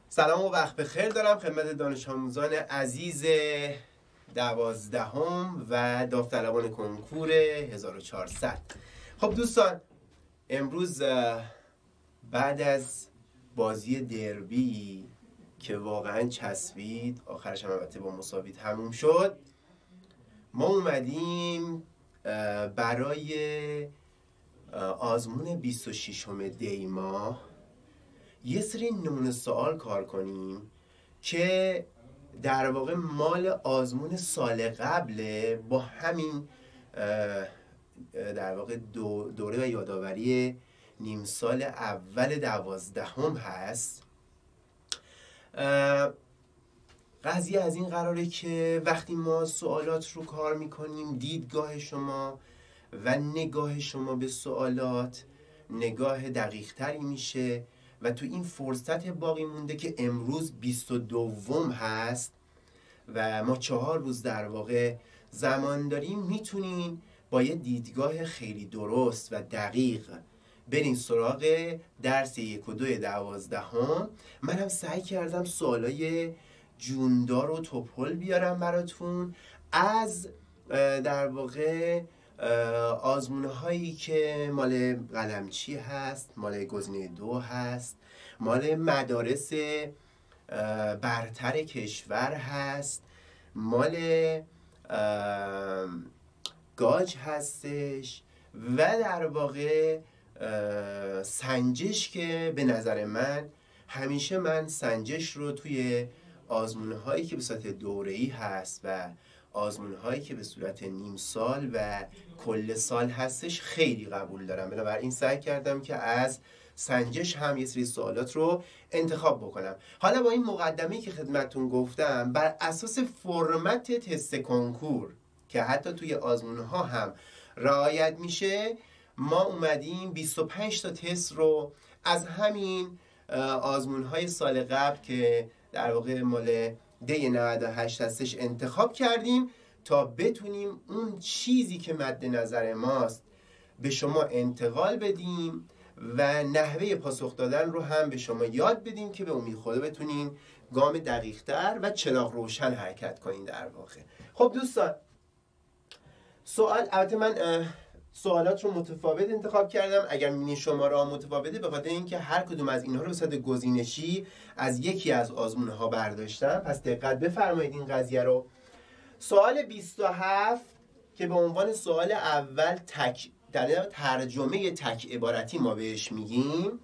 سلام و وقت بخیر دارم خدمت دانش آموزان عزیز 12 و داوطلبان کنکور 1400. خب دوستان، امروز بعد از بازی دربی که واقعا چسبید، آخرش هم البته با مساوی تموم شد، ما اومدیم برای آزمون 26 دی ماه یه سری نمونه سوال کار کنیم که در واقع مال آزمون سال قبله با همین در واقع دوره و یادآوری نیم سال اول 12 هست. قضیه از این قراره که وقتی ما سوالات رو کار میکنیم، دیدگاه شما و نگاه شما به سوالات نگاه دقیق تری میشه و تو این فرصت باقی مونده که امروز 22 هست و ما 4 روز در واقع زمان داریم، میتونین با یه دیدگاه خیلی درست و دقیق برین سراغ درس 1 و 2 12. منم سعی کردم سوالای جوندار و توپل بیارم براتون از در واقع آزمونه هایی که مال قلمچی هست، مال گزینه 2 هست، مال مدارس برتر کشور هست، مال گاج هستش و در واقع سنجش که به نظر من همیشه من سنجش رو توی آزمونه هایی که به صورت دوره‌ای هست و آزمون هایی که به صورت نیم سال و کل سال هستش خیلی قبول دارم. بنابراین سعی کردم که از سنجش هم یه سری سوالات رو انتخاب بکنم. حالا با این مقدمه‌ای که خدمتتون گفتم، بر اساس فرمت تست کنکور که حتی توی آزمون ها هم رعایت میشه، ما اومدیم 25 تا تست رو از همین آزمون های سال قبل که در واقع مال دی 98 هستش انتخاب کردیم تا بتونیم اون چیزی که مد نظر ماست به شما انتقال بدیم و نحوه پاسخ دادن رو هم به شما یاد بدیم که به امید خدا بتونین گام دقیق‌تر و چراغ روشن حرکت کنین در واقع. خب دوستان، البته من سوالات رو متفاوت انتخاب کردم. اگر می‌بینید شماره ها متفاوته، به خاطر اینکه هر کدوم از اینها رو به صورت گزینشی از یکی از آزمون‌ها برداشتم، پس دقت بفرمایید این قضیه رو. سوال 27 که به عنوان سوال اول در ترجمه تک عبارتی ما بهش میگیم،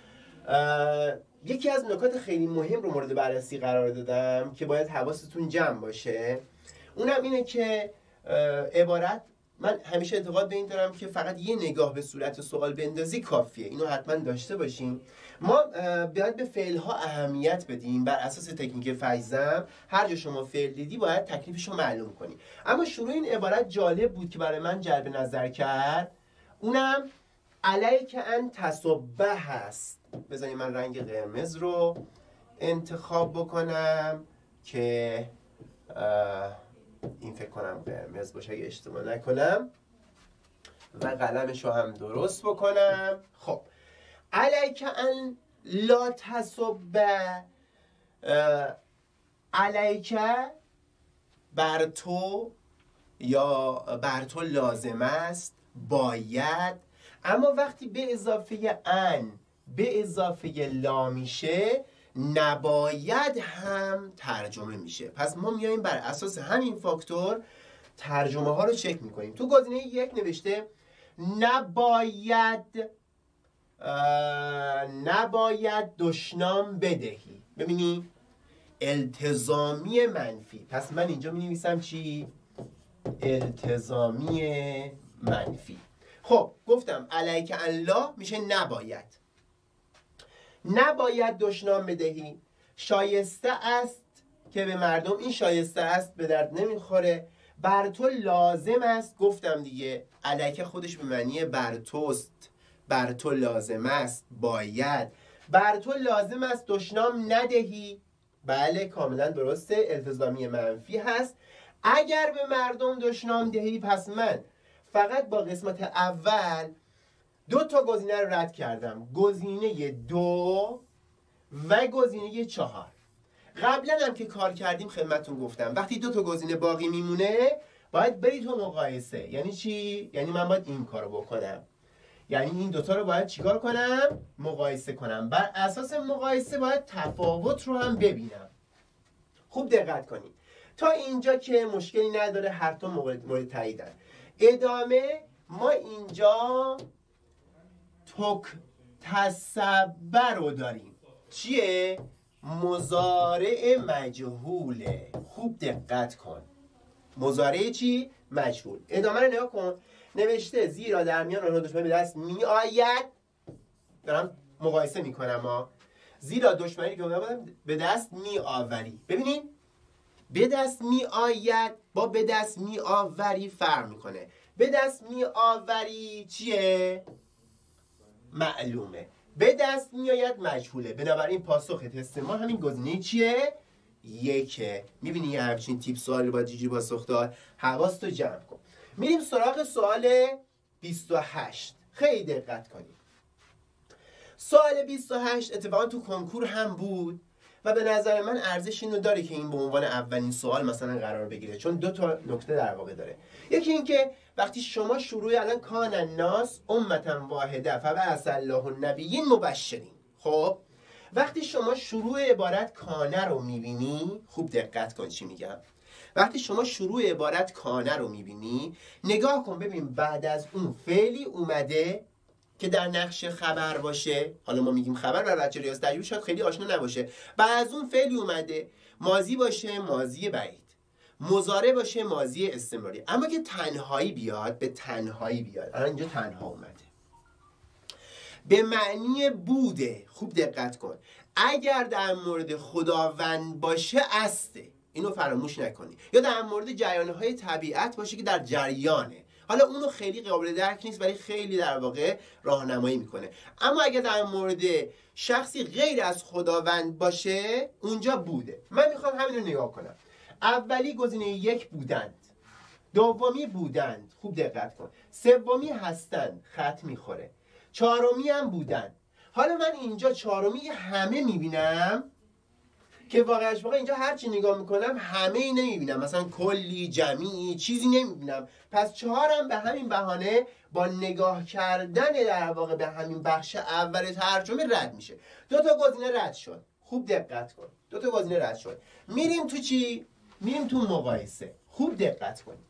یکی از نکات خیلی مهم رو مورد بررسی قرار دادم که باید حواستون جمع باشه. اونم اینه که عبارت، من همیشه اعتقاد به این دارم که فقط یه نگاه به صورت سوال بندازی کافیه. اینو حتما داشته باشیم. ما باید به فعل‌ها اهمیت بدیم. بر اساس تکنیک فیزم هر جا شما فعل دیدی باید تکلیفش رو معلوم کنی. اما شروع این عبارت جالب بود که برای من جلب نظر کرد. اونم علیک ان تصبح هست. بذارید من رنگ قرمز رو انتخاب بکنم که این فکر کنم قرمز باشه اگه اشتباه نکنم و قلمش رو هم درست بکنم. خب علیک ان لا تصبح، علیک بر تو یا بر تو لازم است، باید. اما وقتی به اضافه ان به اضافه لا میشه، نباید هم ترجمه میشه. پس ما میایم بر اساس همین فاکتور ترجمه ها رو چک میکنیم. تو گزینه 1 نوشته نباید دشنام بدهی. ببینی التزامی منفی. پس من اینجا می نویسم چی؟ التزامی منفی. خب گفتم علیک ان لا میشه نباید دشنام بدهی. شایسته است که به مردم، این شایسته است به درد نمیخوره. بر تو لازم است، گفتم دیگه علیک خودش به معنی بر توست، بر تو لازم است، باید. بر تو لازم است دشنام ندهی. بله کاملا درسته، التزامی منفی هست. اگر به مردم دشنام دهی، پس من فقط با قسمت اول 2 تا گزینه رو رد کردم. گزینه 2 و گزینه 4. قبلا هم که کار کردیم خدمتتون گفتم وقتی 2 تا گزینه باقی میمونه باید بری تو مقایسه. یعنی چی؟ یعنی من باید این کارو بکنم، یعنی این 2 تا رو باید چیکار کنم؟ مقایسه کنم. بر اساس مقایسه باید تفاوت رو هم ببینم. خوب دقت کنید تا اینجا که مشکلی نداره، هر تا مورد تاییدن. ادامه ما اینجا تکتسبه رو داریم. چیه؟ مضارع مجهوله. خوب دقت کن. مضارع چی؟ مجهول. ادامه رو نگاه کن. نوشته زیرا در میان آنها دشمنی به دست می آید. دارم مقایسه میکنم ها. زیرا دشمنی که به دست می آوری. ببینین به دست می آید با به دست می آوری فرق میکنه. به دست می آوری چیه؟ معلومه. به دست می آید مجهوله. بنابراین پاسخ تست ما همین گزینه چیه؟ 1. میبینی یه همچین تیپ سوالی باید جیجی پاسخ داد. حواستو جمع کن. میریم سراغ سوال 28. خیلی دقت کنید. سوال 28 اتفاقا تو کنکور هم بود و به نظر من ارزش اینو داره که این به عنوان اولین سوال مثلا قرار بگیره، چون 2 تا نکته در واقع داره. یکی این که وقتی شما شروع الان کان الناس امتا واحده فبعث الله النبیین مبشرین، خب وقتی شما شروع عبارت کانه رو میبینی، خوب دقت کن چی میگم. وقتی شما شروع عبارت کانه رو میبینی نگاه کن ببین بعد از اون فعلی اومده که در نقش خبر باشه. حالا ما میگیم خبر برای بچه ریاضی تجربی شاید خیلی آشنا نباشه. بعد از اون فعلی اومده ماضی باشه ماضی بعید، مضارع باشه ماضی استمراری. اما که تنهایی بیاد، به تنهایی بیاد، الان اینجا تنها اومده به معنی بوده. خوب دقت کن. اگر در مورد خداوند باشه استه، اینو فراموش نکنی. یا در مورد جریان‌های طبیعت باشه که در جریانه، حالا اونو خیلی قابل درک نیست ولی خیلی در واقع راهنمایی میکنه. اما اگر در مورد شخصی غیر از خداوند باشه اونجا بوده. من میخوام همین رو نگاه کنم. اولی گزینه 1 بودند، دومی بودند، خوب دقت کن، سومی هستند، خط میخوره، چهارمی هم بودند. حالا من اینجا چهارمی همه میبینم که واقعا اینجا هر چی نگاه میکنم همه ای نمیبینم، مثلا کلی جمعی چیزی نمیبینم. پس 4 هم به همین بهانه با نگاه کردن در واقع به همین بخش اول ترجمه رد میشه. 2 تا گزینه رد شد. خوب دقت کن. 2 تا گزینه رد شد. میریم تو چی؟ میریم تو مقایسه. خوب دقت کن.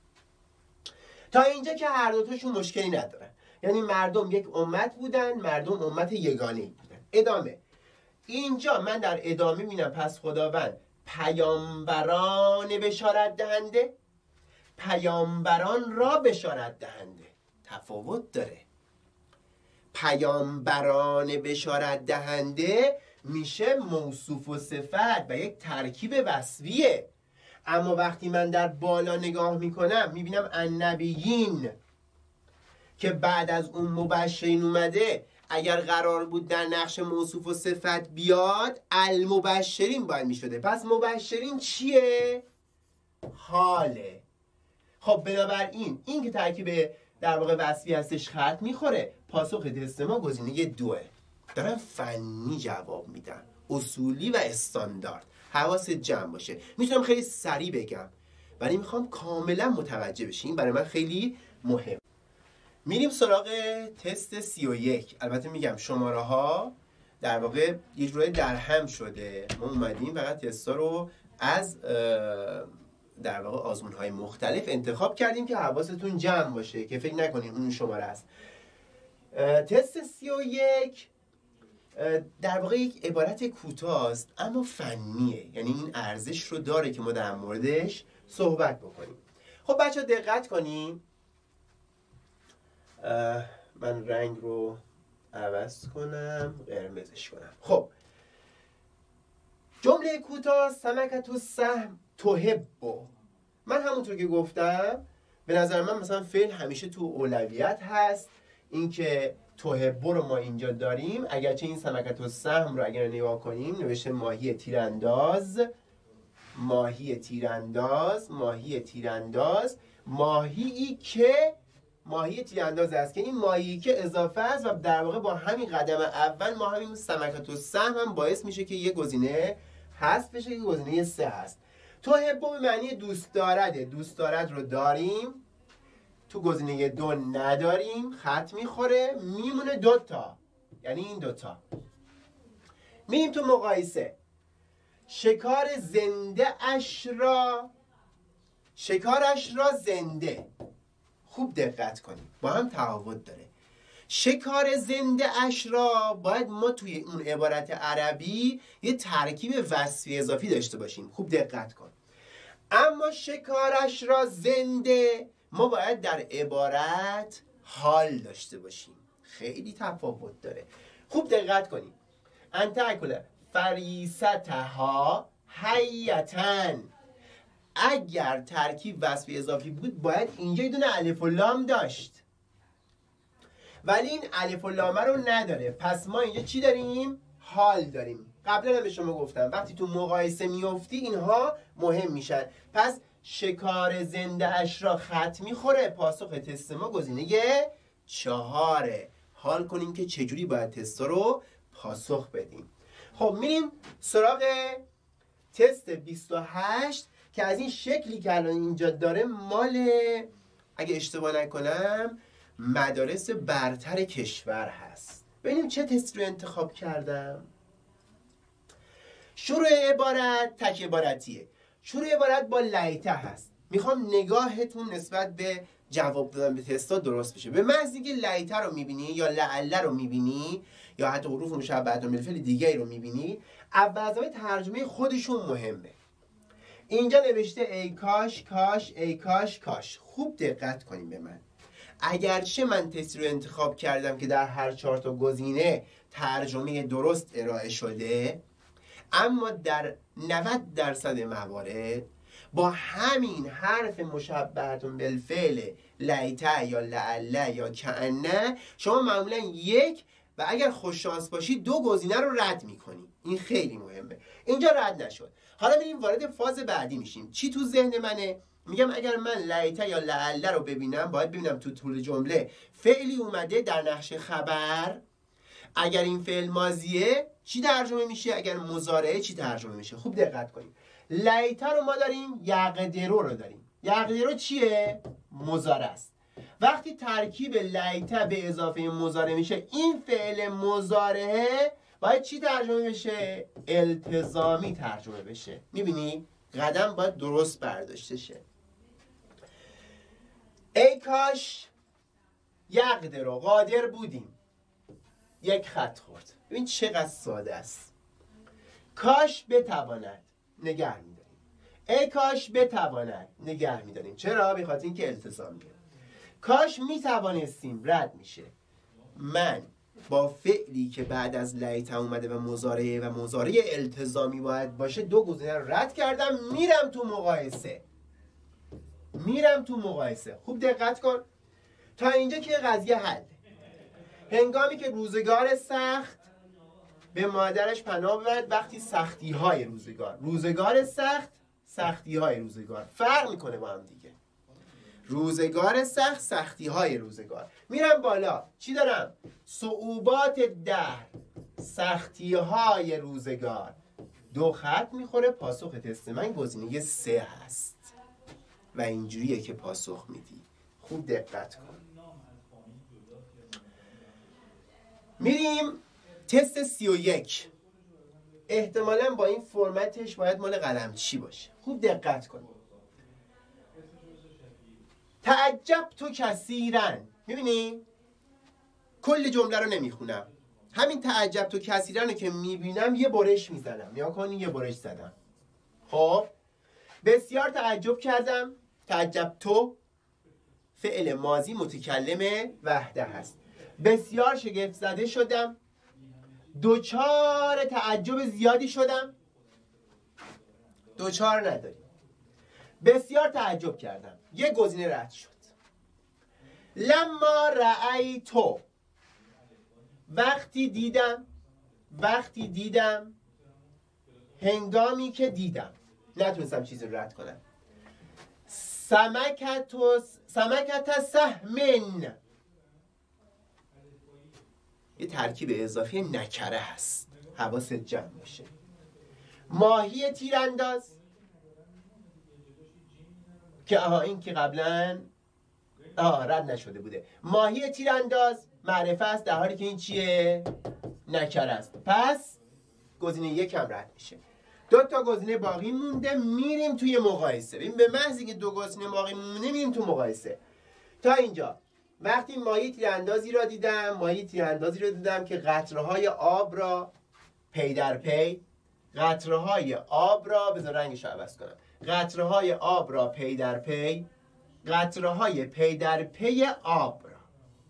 تا اینجا که هر دو تاشون مشکلی ندارن. یعنی مردم یک امت بودن، مردم امت یگانه‌ای بودن. ادامه. اینجا من در ادامه میبینم پس خداوند پیامبران بشارت دهنده، پیامبران را بشارت دهنده. تفاوت داره. پیامبران بشارت دهنده میشه موصوف و صفت و یک ترکیب وصفیه. اما وقتی من در بالا نگاه میکنم میبینم النبیین که بعد از اون مبشرین اومده، اگر قرار بود در نقش موصوف و صفت بیاد المبشرین باید میشده. پس مبشرین چیه؟ حاله. خب بنابراین این که ترکیب در واقع وصفی هستش خط میخوره. پاسخ تست ما گزینه 2. دارم فنی جواب میدم، اصولی و استاندارد. حواست جمع باشه. میتونم خیلی سریع بگم ولی میخوام کاملا متوجه بشین، برای من خیلی مهم. میریم سراغ تست 31. البته میگم شماره ها در واقع یه جوری در هم شده. ما اومدیم فقط تستا رو از در واقع آزمون های مختلف انتخاب کردیم که حواستون جمع باشه که فکر نکنیم اون شماره است. تست 31 در واقع یک عبارت کوتاه است اما فنیه، یعنی این ارزش رو داره که ما در موردش صحبت بکنیم. خب بچه دقت کنیم. من رنگ رو عوض کنم، قرمزش کنم. خب جمله کوتاه سمکت و سهم تحبو. من همونطور که گفتم به نظر من مثلا فعل همیشه تو اولویت هست. این که تحبو رو ما اینجا داریم، اگرچه این سمکت و سهم رو اگر نگاه کنیم نوشته ماهی تیرانداز، ماهی تیرانداز، ماهی تیرانداز، ماهی که ماهی تیرانداز است که این ماهی که اضافه است و در واقع با همین قدم اول ما همین سمکة السهم هم باعث میشه که یه گزینه حذف بشه، یه گزینه 3 هست. تحب به معنی دوست دارده، دوست دارد رو داریم، تو گزینه 2 نداریم، خط میخوره، میمونه 2 تا، یعنی این 2 تا. میریم تو مقایسه. شکار زنده اش را، شکارش را زنده. خوب دقت کنیم، با هم تفاوت داره. شکار زنده اش را باید ما توی اون عبارت عربی یه ترکیب وصفی اضافی داشته باشیم. خوب دقت کن. اما شکارش را زنده ما باید در عبارت حال داشته باشیم. خیلی تفاوت داره. خوب دقت کنیم. انت اکل فریستها حیتن. اگر ترکیب وصفی اضافی بود باید اینجا یه دونه الف و لام داشت، ولی این الف و لام رو نداره. پس ما اینجا چی داریم؟ حال داریم. قبلا هم به شما گفتم وقتی تو مقایسه میافتی اینها مهم میشن. پس شکار زنده اش را خط میخوره. پاسخ تست ما گزینه 4. حال کنیم که چجوری باید تست رو پاسخ بدیم. خب میریم سراغ تست 28 که از این شکلی که الان اینجا داره مال، اگه اشتباه نکنم، مدارس برتر کشور هست. ببینیم چه تست رو انتخاب کردم. شروع عبارت تک عبارتیه. شروع عبارت با لیته هست. میخوام نگاهتون نسبت به جواب دادن به تستا درست بشه. به محض اینکه لیته رو میبینی یا لعله رو میبینی یا حتی حروف مشبهه بالفعل دیگه رو میبینی، اول از همه ترجمه خودشون مهمه. اینجا نوشته ای کاش کاش ای کاش کاش. خوب دقت کنیم به من. اگرچه من تستی رو انتخاب کردم که در هر 4 تا گزینه ترجمه درست ارائه شده، اما در 90% موارد با همین حرف مشبهتون بالفعل لیته یا لعله یا کأنه شما معمولا 1 و اگر خوش شانس باشی 2 گزینه رو رد میکنی. این خیلی مهمه. اینجا رد نشد. حالا میریم وارد فاز بعدی میشیم. چی تو ذهن منه؟ میگم اگر من لیته یا لعله رو ببینم باید ببینم تو طول جمله فعلی اومده در نقش خبر. اگر این فعل ماضیه چی ترجمه میشه؟ اگر مضارعه چی ترجمه میشه؟ خوب دقت کنید. لیته رو ما داریم، یقدرو رو داریم. یقدرو چیه؟ مضارع است. وقتی ترکیب لیته به اضافه مضارع میشه، این فعل مضارعه باید چی ترجمه بشه؟ التزامی ترجمه بشه. میبینی؟ قدم باید درست برداشته شه. ای کاش یقدرو، قادر بودیم، 1 خط خورد. ببین چقدر ساده است. کاش بتواند، نگه میداریم. ای کاش بتواند، نگه میداریم. چرا؟ به خاطر اینکه التزامیه. کاش میتوانستیم، رد میشه. من با فعلی که بعد از لیته اومده و مضارع التزامی باید باشه 2 گزینه رو رد کردم. میرم تو مقایسه. خوب دقت کن. تا اینجا که قضیه حل. هنگامی که روزگار سخت به مادرش پناه ببرد وقتی سختی‌های روزگار سخت، سختی‌های روزگار فرق میکنه با هم دیگه. روزگار سخت، سختی‌های روزگار. میرم بالا. چی دارم؟ صعوبات دهر، سختی‌های روزگار. 2 خط میخوره. پاسخ تست من گزینه 3 هست و اینجوریه که پاسخ میدی. خوب دقت کن. میریم تست 31. احتمالاً با این فرمتش باید مال قلمچی باشه. خوب دقت کن. تعجب تو کثیرن. میبینی؟ کل جمله رو نمیخونم. همین تعجب تو کثیرن رو که میبینم یه برش میزنم. یا کنی یه برش زدم. خب بسیار تعجب کردم. تعجب تو فعل ماضی متکلم وحده هست. بسیار شگفت زده شدم. دوچار تعجب زیادی شدم. دوچار نداریم. بسیار تعجب کردم. یه گزینه رد شد. لما رأیتو، وقتی دیدم، هنگامی که دیدم. نتونستم چیزی رو رد کنم. سمکت سهمن، یه ترکیب اضافی نکره هست، حواست جمع باشه. ماهی تیرانداز که این که قبلا رد نشده بوده. ماهی تیرانداز معرفه است در حالی که این چیه؟ نکره است. پس گزینه یک هم رد میشه. 2 تا گزینه باقی مونده، میریم توی مقایسه. ببین به محض اینکه 2 گزینه باقی مونده میریم تو مقایسه. تا اینجا وقتی ماهی تیراندازی را دیدم که قطره‌های آب را پی در پی، قطره‌های آب را بذار رنگش رو عوض کنم، قطره‌های آب را پی در پی، قطره‌های پی در پی آب را،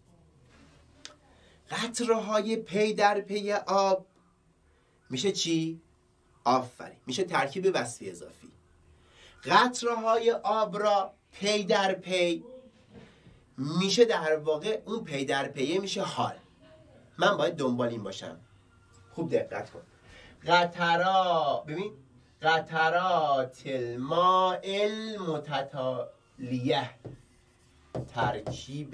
قطره‌های پی در پی آب میشه چی؟ آفرین، میشه ترکیب وصفی اضافی. قطره‌های آب را پی در پی میشه در واقع اون پی در پیه میشه حال. من باید دنبال این باشم. خوب دقت کن. ببین قطرات الماء المتتالیه، ترکیب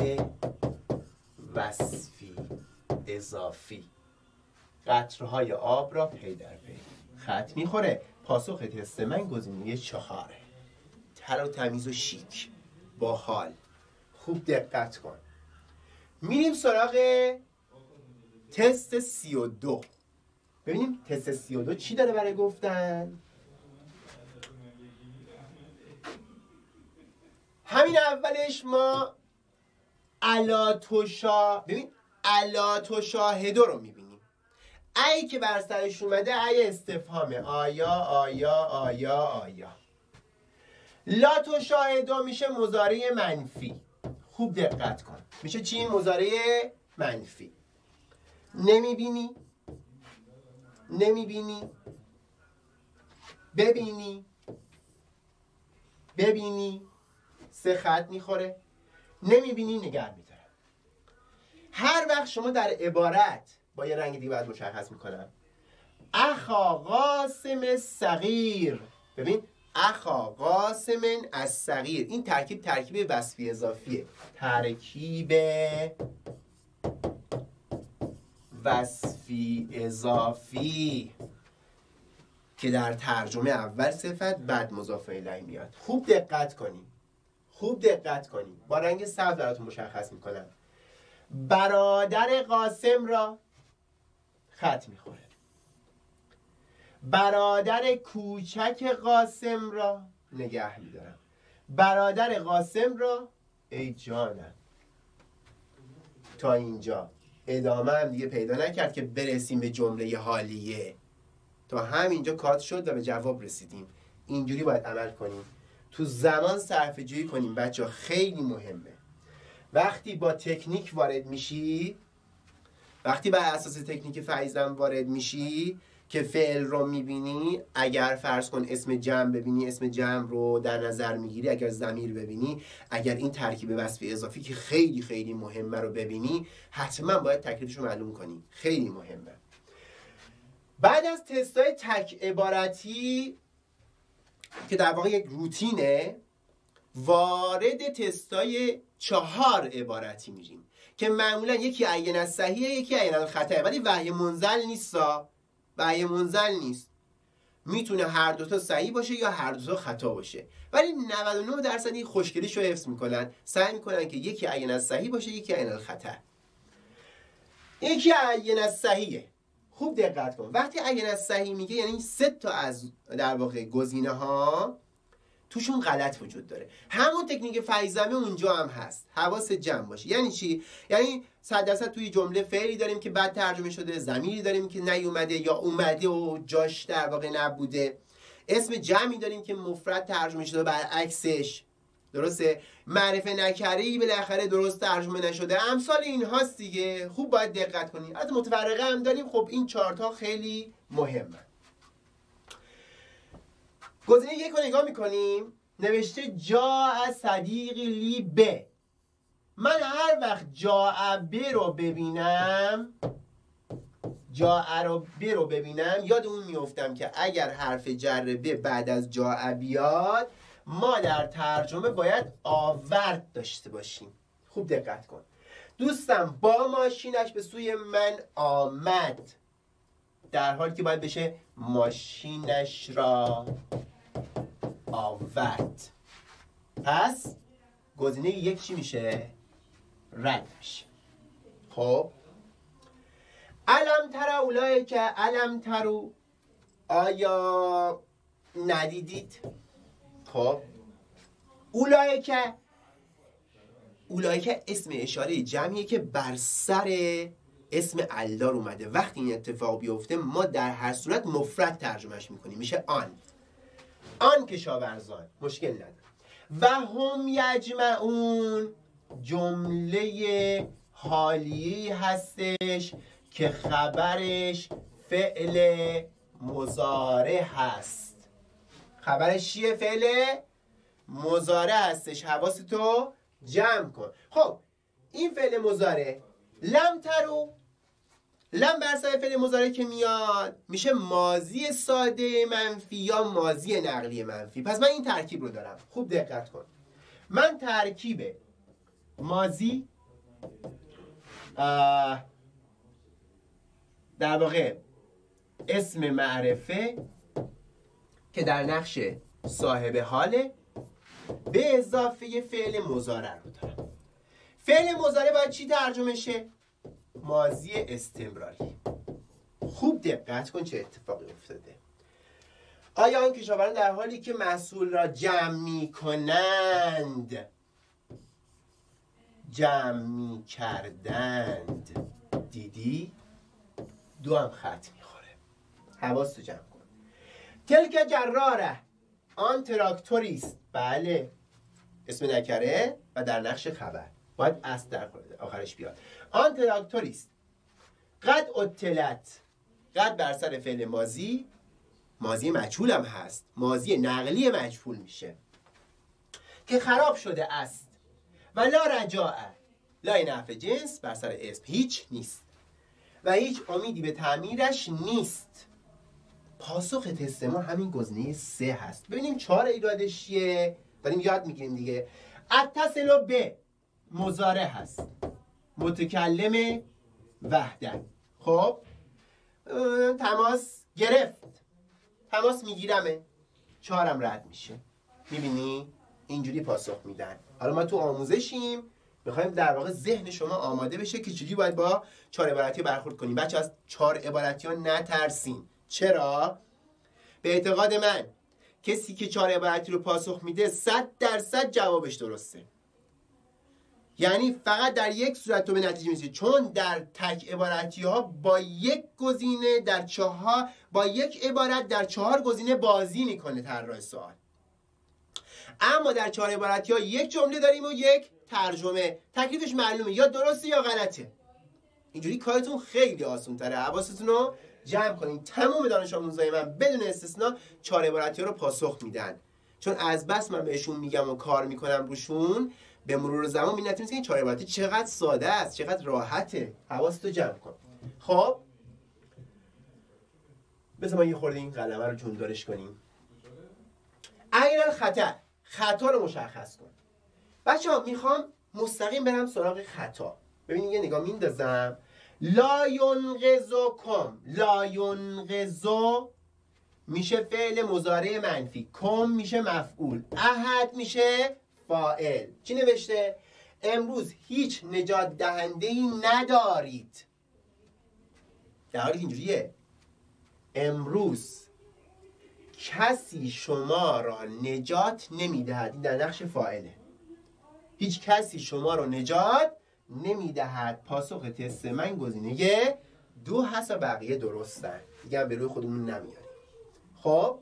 وصفی اضافی. قطرهای آب را پی در پی. خط میخوره. پاسخ تست من گزینه 4. تر و تمیز و شیک با حال. خوب دقت کن. میریم سراغ تست 32. ببینیم تست 32 چی داره برای گفتن. همین اولش ما ببین علات و شاهده رو میبینیم. ای که بر سرش اومده ای استفهامه. آیا. لات و شاهده میشه مضارع منفی. خوب دقت کن. میشه چی؟ مضارع منفی. نمیبینی، ببینی 3 خط میخوره. نمیبینی نگه میدارم. هر وقت شما در عبارت با یه رنگ دیگه باید مشخص میکنم اخا قاسم صغیر، ببین اخا قاسم از صغیر، این ترکیب وصفی اضافیه. ترکیب وصفی اضافی که در ترجمه اول صفت بعد مضاف الیه میاد. خوب دقت کنی. با رنگ سبز براتون مشخص میکنم. برادر قاسم را خط میخوره. برادر کوچک قاسم را نگه میدارم. برادر قاسم را ای جانم. تا اینجا ادامه هم دیگه پیدا نکرد که برسیم به جمله حالیه. تا همینجا کات شد و به جواب رسیدیم. اینجوری باید عمل کنیم. تو زمان صرفه جویی کنیم بچه ها، خیلی مهمه. وقتی با تکنیک وارد میشی، وقتی بر اساس تکنیک فیضم وارد میشی که فعل رو میبینی، اگر فرض کن اسم جمع ببینی اسم جمع رو در نظر میگیری، اگر ضمیر ببینی، اگر این ترکیب وصفی اضافی که خیلی خیلی مهمه رو ببینی، حتما باید تکلیفش رو معلوم کنی. خیلی مهمه. بعد از تستای تک عبارتی که در واقع یک روتینه، وارد تستای 4 عبارتی میریم که معمولا یکی عین از صحیحه یکی عین از خطأه، ولی وحی منزل نیست. میتونه هر دوتا صحیح باشه یا هر دوتا خطا باشه، ولی 99% این خوشگلیش رو حفظ میکنن. سعی میکنن که یکی عین از صحیح باشه یکی عین از خطا. یکی عین از صحیحه. خوب دقت کن. وقتی عین از صحیح میگه یعنی 3 تا از در واقع گزینه ها توشون غلط وجود داره. همون تکنیک فیضمه اونجا هم هست. حواست جمع باشه. یعنی چی؟ یعنی 100% توی جمله فعلی داریم که بعد ترجمه شده، ضمیری داریم که نیومده یا اومده و جاش در واقع نبوده، اسم جمعی داریم که مفرد ترجمه شده برعکسش، درسته؟ معرفه نکره‌ای بالاخره درست ترجمه نشده. امثال این هاست دیگه. خوب باید دقت کنید. از متفرقه هم داریم. خب این 4 تا خیلی مهمه. گزینه 1 رو نگاه میکنیم. نوشته جا صدیقی لی ب. من هر وقت جا ب رو ببینم یاد اون میفتم که اگر حرف جر ب بعد از جا بیاد ما در ترجمه باید آورد داشته باشیم. خوب دقت کن. دوستم با ماشینش به سوی من آمد، در حالی که باید بشه ماشینش را آورد. پس گزینه یک چی میشه؟ رد میشه. خب علم تر اولای که علم ترو، آیا ندیدید؟ خب اولای که اسم اشاره جمعیه که بر سر اسم الدار اومده. وقتی این اتفاق بیفته ما در هر صورت مفرد ترجمهش میکنیم، میشه آن کشاورزان. مشکل نداره. و هم یجمعون جمله حالیه‌ای هستش که خبرش فعل مضارع هست. خبرش چیه؟ فعل مضارع هستش. حواستو جمع کن. خب این فعل مضارع لم ترو، لم بر سر فعل مضارع که میاد میشه ماضی ساده منفی یا ماضی نقلی منفی. پس من این ترکیب رو دارم. خوب دقت کن. من ترکیب ماضی در واقع اسم معرفه که در نقش صاحب حاله به اضافه فعل مضارع رو دارم. فعل مضارع باید چی ترجمه شه؟ ماضی استمراری. خوب دقت کن چه اتفاقی افتاده. آیا آن کشاورزان در حالی که محصول را جمع می کنند، جمع می کردند، دیدی؟ دو هم خط میخوره. حواستو جمع کن. تلک جراره، آن تراکتوریست. بله اسم نکره و در نقش خبر باید است در آخرش بیاد. آن تراکتوریست. قد اطلت، قد بر سر فعل ماضی، ماضی مجهول هم هست، ماضی نقلی مجهول میشه که خراب شده است. و لا رجاء، لا نفع جنس بر سر اسم هیچ نیست و هیچ امیدی به تعمیرش نیست. پاسخ تست ما همین گزینه 3 هست. ببینیم 4 ایرادش چیه؟ داریم یاد میگیریم دیگه. اتصل به مضارع هست، متکلم وحدت. خب تماس گرفت، تماس میگیرمه، 4 هم رد میشه. میبینی اینجوری پاسخ میدن. حالا ما تو آموزشیم، میخوایم در واقع ذهن شما آماده بشه که چجوری باید با 4 عبارتی برخورد کنیم. بچه از 4 عبارتی ها نترسین. چرا؟ به اعتقاد من کسی که 4 عبارتی رو پاسخ میده 100% جوابش درسته. یعنی فقط در یک صورت تو به نتیجه میرسی، چون در تک عبارتی ها با یک گزینه با یک عبارت در 4 گزینه بازی میکنه طراح سوال. اما در 4 عبارتی ها یک جمله داریم و یک ترجمه. تکلیفش معلومه، یا درسته یا غلطه. اینجوری کارتون خیلی آسان تره. حواستون رو جمع کنین. تمام دانش آموزای من بدون استثنا 4 عبارتی ها رو پاسخ میدن، چون از بس من بهشون میگم و کار میکنم روشون، به مرور زمان می‌بینید که این 4 عبارتی چقدر ساده است، چقدر راحته. حواستو جمع کن. خب بذار ما یه خورده این قلمه رو جوندارش کنیم. عین الخطا، خطا رو مشخص کن. بچه‌ها میخوام مستقیم برم سراغ خطا. ببینید یه نگاه میندازم. لا ینقذکم، لا ینقذو میشه فعل مضارع منفی، کم میشه مفعول، احد میشه فاعل. چی نوشته؟ امروز هیچ نجات دهنده‌ای ندارید. در حالی که اینجوریه، امروز کسی شما را نجات نمیدهد. این در نقش فاعله. هیچ کسی شما را نجات نمیدهد. پاسخ تست من گزینه 2 هست و بقیه درستن. دیگه هم به روی خودمون نمیاریم. خب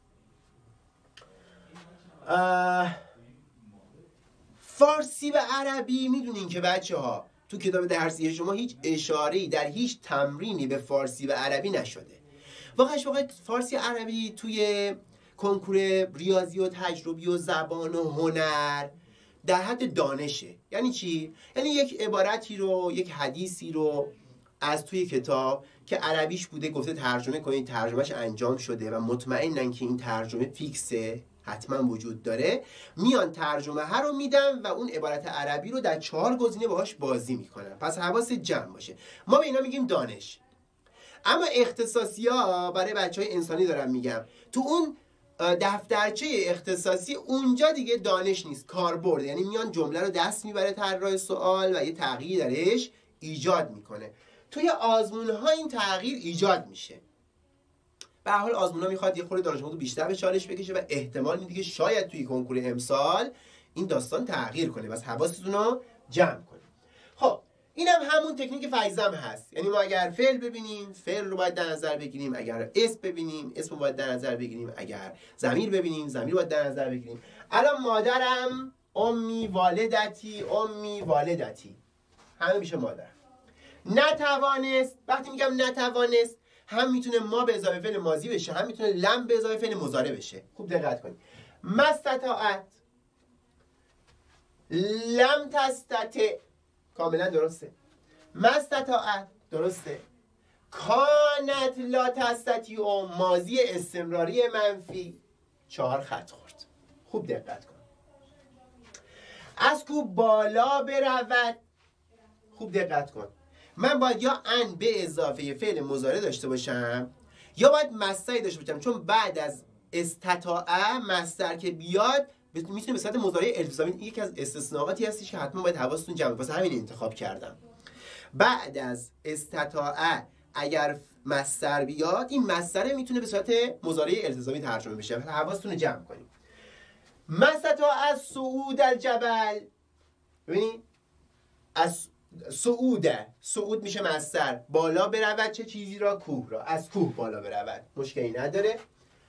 فارسی و عربی میدونین که بچه ها تو کتاب درسی شما هیچ اشاره‌ای در هیچ تمرینی به فارسی و عربی نشده. واقعا فارسی و عربی توی کنکور ریاضی و تجربی و زبان و هنر در حد دانشه. یعنی چی؟ یعنی یک عبارتی رو، یک حدیثی رو از توی کتاب که عربیش بوده گفته ترجمه کنید، ترجمهش انجام شده و مطمئنن که این ترجمه فیکسه، حتما وجود داره، میان ترجمه ها رو میدن و اون عبارت عربی رو در 4 گزینه باهاش بازی میکنن. پس حواس جمع باشه. ما به اینا میگیم دانش. اما اختصاصی ها برای بچهای انسانی دارم میگم، تو اون دفترچه اختصاصی اونجا دیگه دانش نیست، کاربرد. یعنی میان جمله رو دست میبره طراح سوال و یه تغییر درش ایجاد میکنه. توی آزمون ها این تغییر ایجاد میشه. به هر حال آزمون ها میخواد یه خورده دانش آموز بیشتر به چالش بکشه و احتمال میده که شاید توی کنکور امسال این داستان تغییر کنه. بس حواستون رو جمع کنید. خب اینم همون تکنیک فیزم هست. یعنی ما اگر فعل ببینیم فعل رو باید در نظر بگیریم، اگر اسم ببینیم اسم رو باید در نظر بگیریم، اگر ضمیر ببینیم ضمیر رو باید در نظر بگیریم. الان مادرم، امی، والدتی، امی، والدتی، همه میشه مادر. نتوانست، وقتی میگم نتوانست هم میتونه ما به اضافه فعل ماضی بشه، هم میتونه لم به اضافه فعل مضارع بشه. خوب دقت کنید. مستطاعت، لم تستطع، کاملا درسته. مستطاعت درسته. کانت لا تستطیع، ماضی استمراری منفی، 4 خط خورد. خوب دقت کن. از کو بالا برود، خوب دقت کن. من باید یا ان به اضافه فعل مضارع داشته باشم یا باید مصدری داشته باشم، چون بعد از استطاعه مصدر که بیاد میتونه به صورت مضارع التزامی. یکی از استثناءاتی هستش که حتما باید حواستون جمع باشه. واسه همین انتخاب کردم. بعد از استطاعه اگر مصدر بیاد، این مصدر میتونه به صورت مضارع التزامی ترجمه بشه. حواستون رو جمع کنید. مستطاع از صعود الجبل، ببینید از صعود میشه مصدر، بالا برود چه چیزی را؟ کوه را. از کوه بالا برود، مشکلی نداره.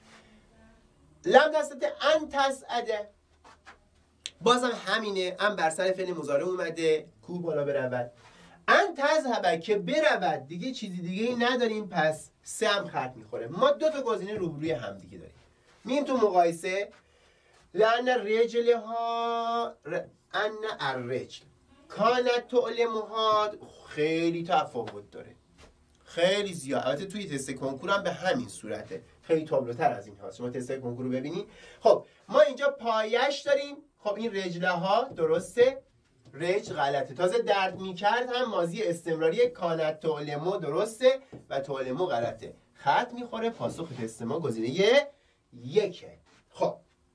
لم تستطع ان تصعد، بازم همینه، ان بر سر فعل مضارع اومده، کوه بالا برود. ان تذهب که برود، دیگه چیزی دیگه ای نداریم، پس 3 هم خط میخوره. ما 2 تا گزینه روبروی هم دیگه داریم. مییم تو مقایسه. لأن رجلها ان الرجل کانت تعلمها، خیلی تفاوت داره، خیلی زیاد. البته توی تست کنکور هم به همین صورته، خیلی تابلوتر از این هاست. شما تست کنکور رو ببینید. خب ما اینجا پایش داریم. خب این رجله ها درسته، رجل غلطه. تازه درد میکرد هم ماضی استمراری کانت تعلمو درسته و تعلمو غلطه. خط میخوره. پاسخ تست ما گزینه 1. خب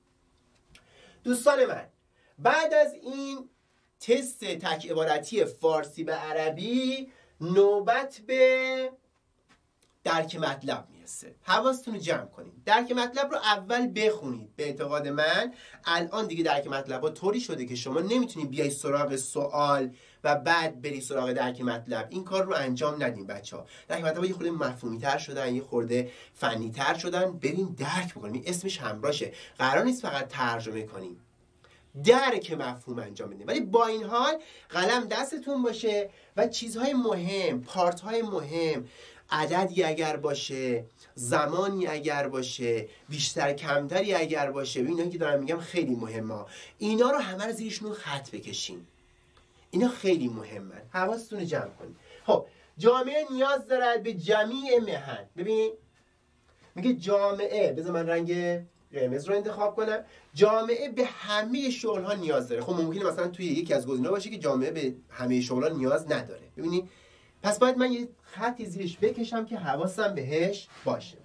دوستان من، بعد از این تست تک عبارتی فارسی به عربی نوبت به درک مطلب میرسه. حواستون رو جمع کنید. درک مطلب رو اول بخونید. به اعتقاد من الان دیگه درک مطلب ها طوری شده که شما نمیتونید بیای سراغ سوال و بعد بری سراغ درک مطلب. این کار رو انجام ندین بچه‌ها. درک مطلب یه خورده مفهومی تر شدن، یه خورده فنی تر شدن. بریم درک بکنیم. این اسمش همراشه. قرار نیست فقط ترجمه کنیم، درک مفهوم انجام بدیم. ولی با این حال قلم دستتون باشه و چیزهای مهم، پارت‌های مهم، عددی اگر باشه، زمانی اگر باشه، بیشتر کمتری اگر باشه، اینا که دارم میگم خیلی مهمه. اینا رو همه رو زیرشون خط بکشین. اینا خیلی مهمن. حواستون رو جمع کنید. خب جامعه نیاز دارد به جمیع مهن. ببین میگه جامعه، بذار من رنگ قرمز رو انتخاب کنم. جامعه به همه شغل ها نیاز داره. خب ممکنه مثلا توی یکی از گزینه‌ها باشه که جامعه به همه شغل ها نیاز نداره. ببینید پس باید من یه خطی زیرش بکشم که حواسم بهش باشه.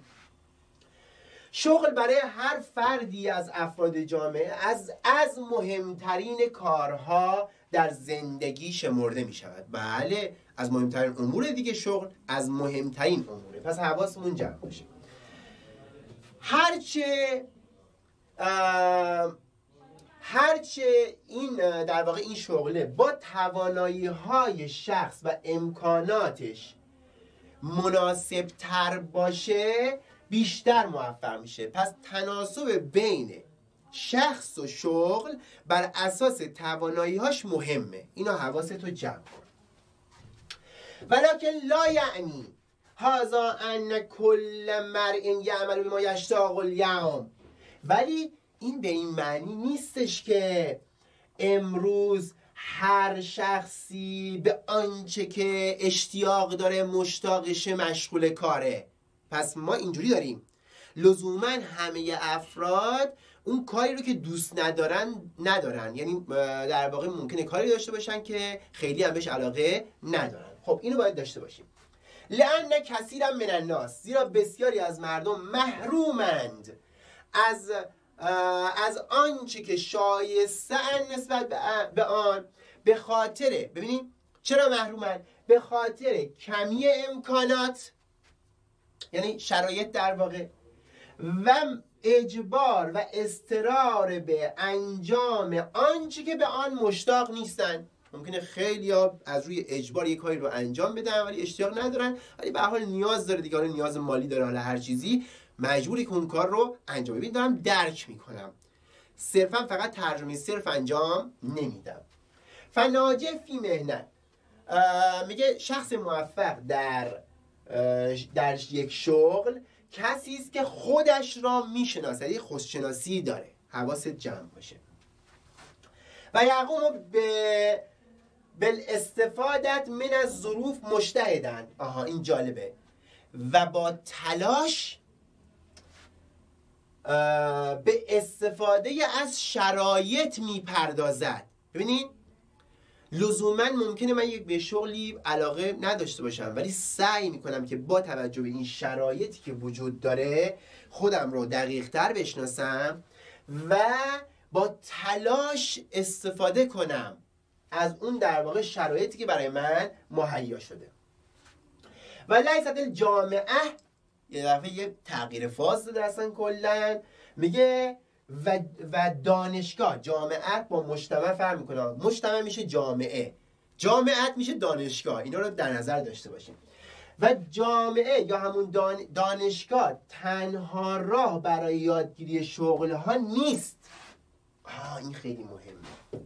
شغل برای هر فردی از افراد جامعه از مهمترین کارها در زندگی شمرده می شود. بله، از مهمترین امور دیگه شغل از مهمترین اموره. پس حواسمون جمع باشه. هرچه این در واقع این شغله با توانایی های شخص و امکاناتش مناسب تر باشه بیشتر موفق میشه. پس تناسب بین شخص و شغل بر اساس توانایی هاش مهمه. اینا حواستو جمع کن. ولکن لا یعنی هذا ان کل مرء یعمل بما یشتاق الیوم، ولی این به این معنی نیستش که امروز هر شخصی به آنچه که اشتیاق داره مشتاقشه مشغول کاره. پس ما اینجوری داریم لزوما همه افراد اون کاری رو که دوست ندارن، یعنی در واقع ممکنه کاری داشته باشن که خیلی هم بهش علاقه ندارن. خب اینو باید داشته باشیم. لأن کثیرا من الناس، زیرا بسیاری از مردم محرومند از آنچه که شایسته نسبت به آن، به خاطر، ببینید چرا محرومند؟ به خاطر کمی امکانات، یعنی شرایط در واقع، و اجبار و اصرار به انجام آنچه که به آن مشتاق نیستند. ممکنه خیلی ها از روی اجبار یک کاری رو انجام بدن ولی اشتیاق ندارن، ولی به هر حال نیاز داره دیگه، نیاز مالی داره، حالا هر چیزی، مجبوری که اون کار رو انجام بدم. دارم درک میکنم، صرفا فقط ترجمه صرف انجام نمیدم. فناجح فی مهنت، میگه شخص موفق در یک شغل کسی است که خودش را میشناسه، یعنی خودشناسی داره، حواست جمع باشه. و یقوم بالاستفادت من از ظروف مجتهدن، این جالبه، و با تلاش به استفاده از شرایط میپردازد. ببینین لزوما ممکنه من به شغلی علاقه نداشته باشم ولی سعی میکنم که با توجه به این شرایطی که وجود داره خودم رو دقیق‌تر بشناسم و با تلاش استفاده کنم از اون در واقع شرایطی که برای من مهیا شده. و لیست الجامعه، یه دفعه یه تغییر فاز داده اصلا کلن، میگه و دانشگاه، جامعه با مجتمع فرق میکنه، مجتمع میشه جامعه، جامعت میشه دانشگاه، اینا رو در نظر داشته باشیم. و جامعه یا همون دانشگاه تنها راه برای یادگیری شغل ها نیست. این خیلی مهمه،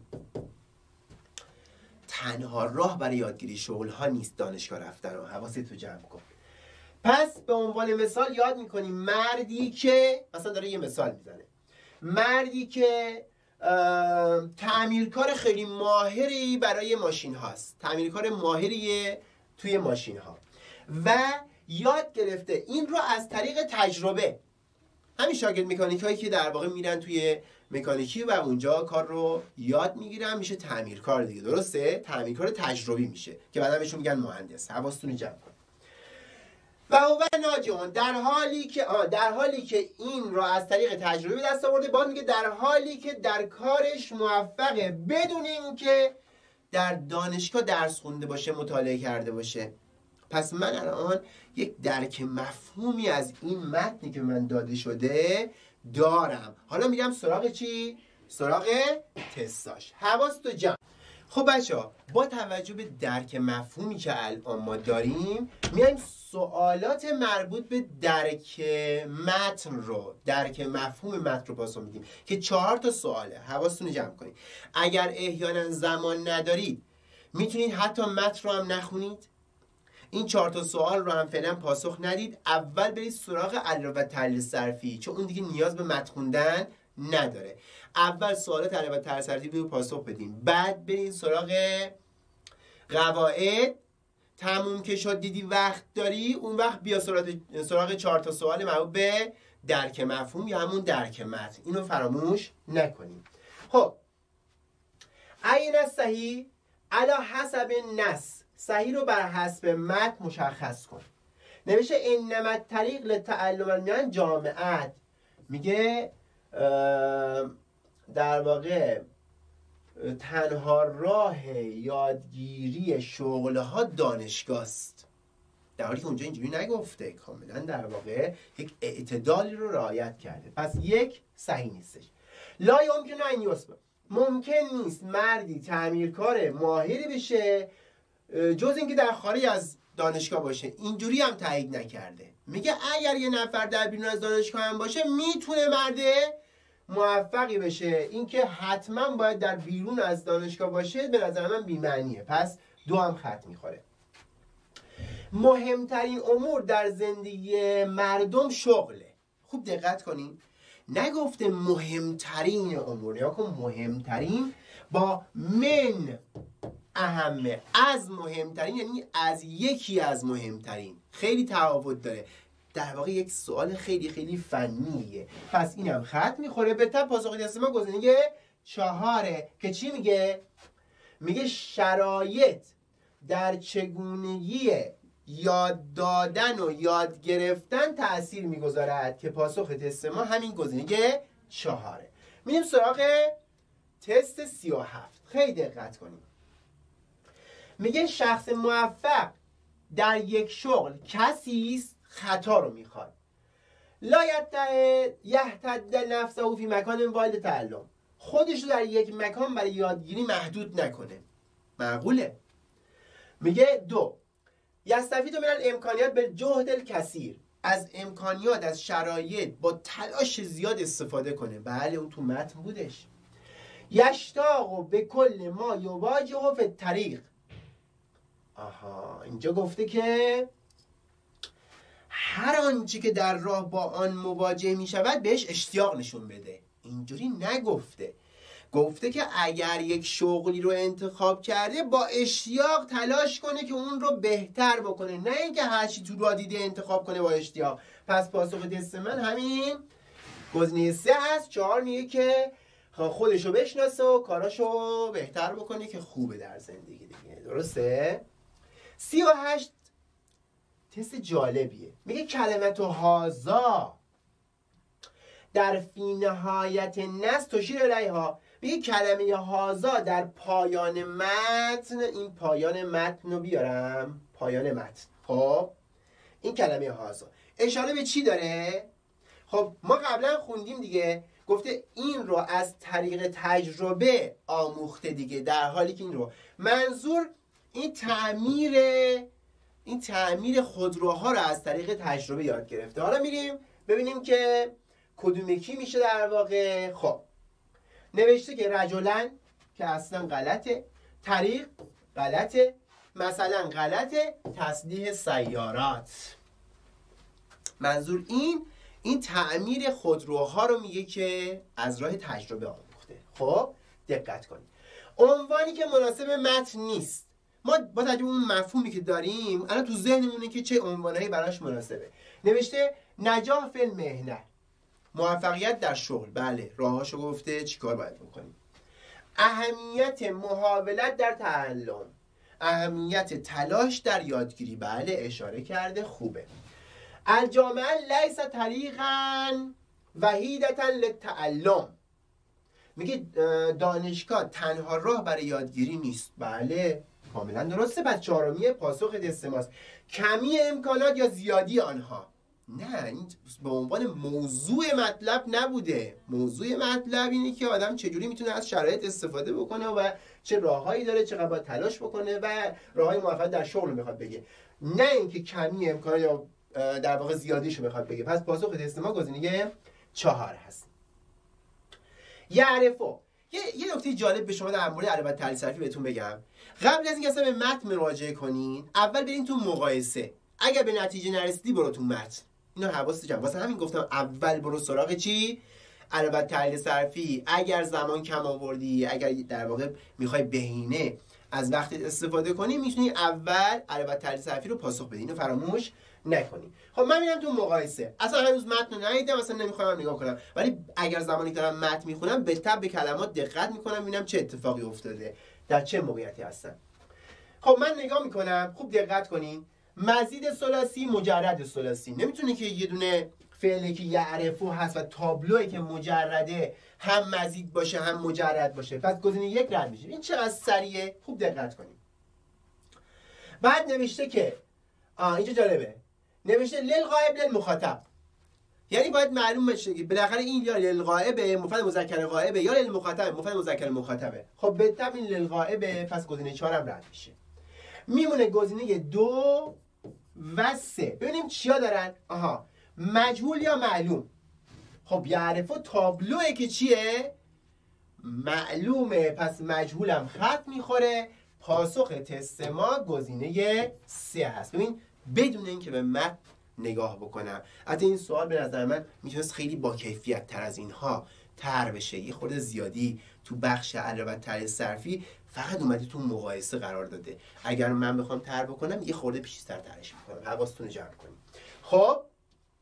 تنها راه برای یادگیری شغل ها نیست دانشگاه رفتن رو، حواستو جمع کن. پس به عنوان مثال یاد میکنیم مردی که مثلا داره یه مثال میزنه، مردی که تعمیرکار خیلی ماهری برای ماشین هاست، تعمیرکار ماهریه توی ماشین ها و یاد گرفته این رو از طریق تجربه. همین شاگرد مکانیک هایی که در واقع میرن توی مکانیکی و اونجا کار رو یاد میگیرن میشه تعمیرکار دیگه، درسته؟ تعمیرکار تجربی میشه که بعدا بهشون میگن مهندس. حواستون جمع کن. و هو ناجحون، در حالی که این را از طریق تجربه دست آورده، بعد میگه در حالی که در کارش موفقه بدون اینکه در دانشگاه درس خونده باشه، مطالعه کرده باشه. پس من الان یک درک مفهومی از این متنی که من داده شده دارم. حالا میگم سراغ چی؟ سراغ تستاش. حواستو جمع. خب بچه‌ها، با توجه به درک مفهومی که الان ما داریم میایم سوالات مربوط به درک مفهوم متن رو پاسخ میدیم که 4 تا سواله. حواستون رو جمع کنید. اگر احیانا زمان ندارید میتونید حتی متن رو هم نخونید، این 4 تا سوال رو هم فعلا پاسخ ندید، اول برید سراغ علاوه و تحلیل صرفی، چون اون دیگه نیاز به متن خوندن نداره. اول سوالات علاوه و تحلیل صرفی رو پاسخ بدیم، بعد برید سراغ قواعد. تموم که شد دیدی وقت داری، اون وقت بیا سراغ 4 تا سوال مربوط به درک مفهوم یا همون درک متن. اینو فراموش نکنیم. خب عین صحیح علی حسب النص، صحیح رو بر حسب متن مشخص کن. نوشته انما الطریق لتعلم المیان جامعت، میگه در واقع تنها راه یادگیری شغلها دانشگاه است، در حالی که اونجا اینجوری نگفته، کاملا در واقع یک اعتدالی رو رعایت کرده. پس یک صحیح نیستش. لا یمکن ان یثبت، ممکن نیست مردی تعمیرکار ماهری بشه جز اینکه در خارج از دانشگاه باشه. اینجوری هم تایید نکرده. میگه اگر یه نفر در بیرون از دانشگاه هم باشه میتونه مرده موفقی بشه، اینکه حتما باید در بیرون از دانشگاه باشه به نظر من بی‌معنیه. پس 2 هم خط میخوره. مهمترین امور در زندگی مردم شغله. خوب دقت کنین، نگفته مهمترین امور، یا کن مهمترین با من اهمه، از مهمترین، یعنی از یکی از مهمترین، خیلی تفاوت داره. در واقع یک سوال خیلی خیلی فنیه. پس اینم خط میخوره. به تب پاسخ دست ما گزینه 4 که چی میگه؟ میگه شرایط در چگونگی یاد دادن و یاد گرفتن تأثیر میگذارد، که پاسخ تست ما همین گزینه 4. میریم سراغ تست 37. خیلی دقت کنیم. میگه شخص موفق در یک شغل کسی است خطا رو میخواد. لا یحتد نفسه فی مکان واحد تعلم. خودش رو در یک مکان برای یادگیری محدود نکنه. معقوله؟ میگه 2 یستفید من الامکانیات بالجهد الکثیر. از امکانیات، از شرایط با تلاش زیاد استفاده کنه. بله اون تو متن بودش. یشتاق به کل ما یواجه فی الطریق. اینجا گفته که هر آنچه که در راه با آن مواجه می شود بهش اشتیاق نشون بده. اینجوری نگفته. گفته که اگر یک شغلی رو انتخاب کرده با اشتیاق تلاش کنه که اون رو بهتر بکنه، نه اینکه هر چی تو راه دیده انتخاب کنه با اشتیاق. پس پاسخ دست من همین گزینه 3 هست. 4 میگه که خودشو بشناسه و کاراشو بهتر بکنه که خوبه در زندگی دیگه. درسته؟ 38 تست جالبیه. میگه کلمت هازا در فی نهایت نص تشیر الیها. میگه کلمه هازا در پایان متن، این پایان متن رو بیارم، پایان متن. خب این کلمه هازا اشاره به چی داره؟ خب ما قبلا خوندیم دیگه، گفته این رو از طریق تجربه آموخته دیگه، در حالی که این رو منظور این تعمیر خودروها رو از طریق تجربه یاد گرفته. حالا میریم ببینیم که کدوم یکی میشه در واقع. خب نوشته که رجلن که اصلا غلطه، طریق غلطه، مثلا غلطه، تسلیح سیارات. منظور این تعمیر خودروها رو میگه که از راه تجربه آموخته. خب دقت کنید. عنوانی که مناسب متن نیست. ما با توجه به اون مفهومی که داریم الان تو ذهنمونه که چه عنوانایی براش مناسبه. نوشته نجاح فی المهنه، موفقیت در شغل. بله راهاشو گفته چیکار باید بکنیم. اهمیت محاولت در تعلم، اهمیت تلاش در یادگیری. بله اشاره کرده، خوبه. الجامعه لیس طریقا وحیدتا للتعلم. میگه دانشگاه تنها راه برای یادگیری نیست. بله کاملا درسته. پس 4 پاسخ دست ماست. کمی امکانات یا زیادی آنها. نه این به عنوان موضوع مطلب نبوده. موضوع مطلب اینه که آدم چجوری میتونه از شرایط استفاده بکنه و چه راههایی داره، چقدر باید تلاش بکنه و راههای موفقیت در شغل میخواد بگه، نه اینکه کمی امکانات یا در واقع زیادیشو میخواد بگه. پس پاسخ دست ما گزینه 4 هست. یعرفو. یه نکته جالب به شما در مورد ادبیات تحلیل صرفی بهتون بگم. قبل از اینکه اصلا به متن مراجعه کنین، اول برین تو مقایسه. اگر به نتیجه نرسیدی برو تو متن. اینو حواست جمع. واسه همین گفتم اول برو سراغ چی؟ ادبیات تحلیل صرفی. اگر زمان کم آوردی، اگر در واقع میخوای بهینه از وقتت استفاده کنی، میتونی اول ادبیات تحلیل صرفی رو پاسخ بدی. اینو فراموش نکنی. خب من میرم تو مقایسه. اصلا هنوز متن رو ندیدم، اصلا نمیخوام نگاه کنم، ولی اگر زمانی که دارم متن میخونم به تبع کلمات دقت میکنم، ببینم چه اتفاقی افتاده، در چه موقعیتی هستن. خب من نگاه میکنم، خوب دقت کنین. مزید ثلاثی، مجرد ثلاثی. نمیتونه که یه دونه فعلی که یعرفو هست و تابلویی که مجرده هم مزید باشه هم مجرد باشه. پس گزینه 1 رد میشه. این چقدر سریعه، خوب دقت کنین. بعد نوشته که اینجا جالبه، نوشته للغائب للمخاطب. یعنی باید معلوم بشه که بالاخره این یا للغائب مفرد مذکر غائبه یا للمخاطب مفرد مذکر مخاطبه. خب به تبع این للغائبه، پس گزینه 4 هم رد میشه. میمونه گزینه 2 و 3. ببینیم چیا دارن. مجهول یا معلوم. خب یعرفو تابلوه که چیه؟ معلومه، پس مجهولم خط میخوره. پاسخ تست ما گزینه 3 هست. ببین بدون اینکه به متن نگاه بکنم. حتی این سوال به نظر من میتونست خیلی با کیفیت تر از اینها تر بشه. یه خورده زیادی تو بخش ادبیات تحلیل صرفی فقط اومده تو مقایسه قرار داده. اگر من بخوام تر بکنم یه خورده پیچیده‌تر ترش میکنم. حواستون رو جمع کنید. خب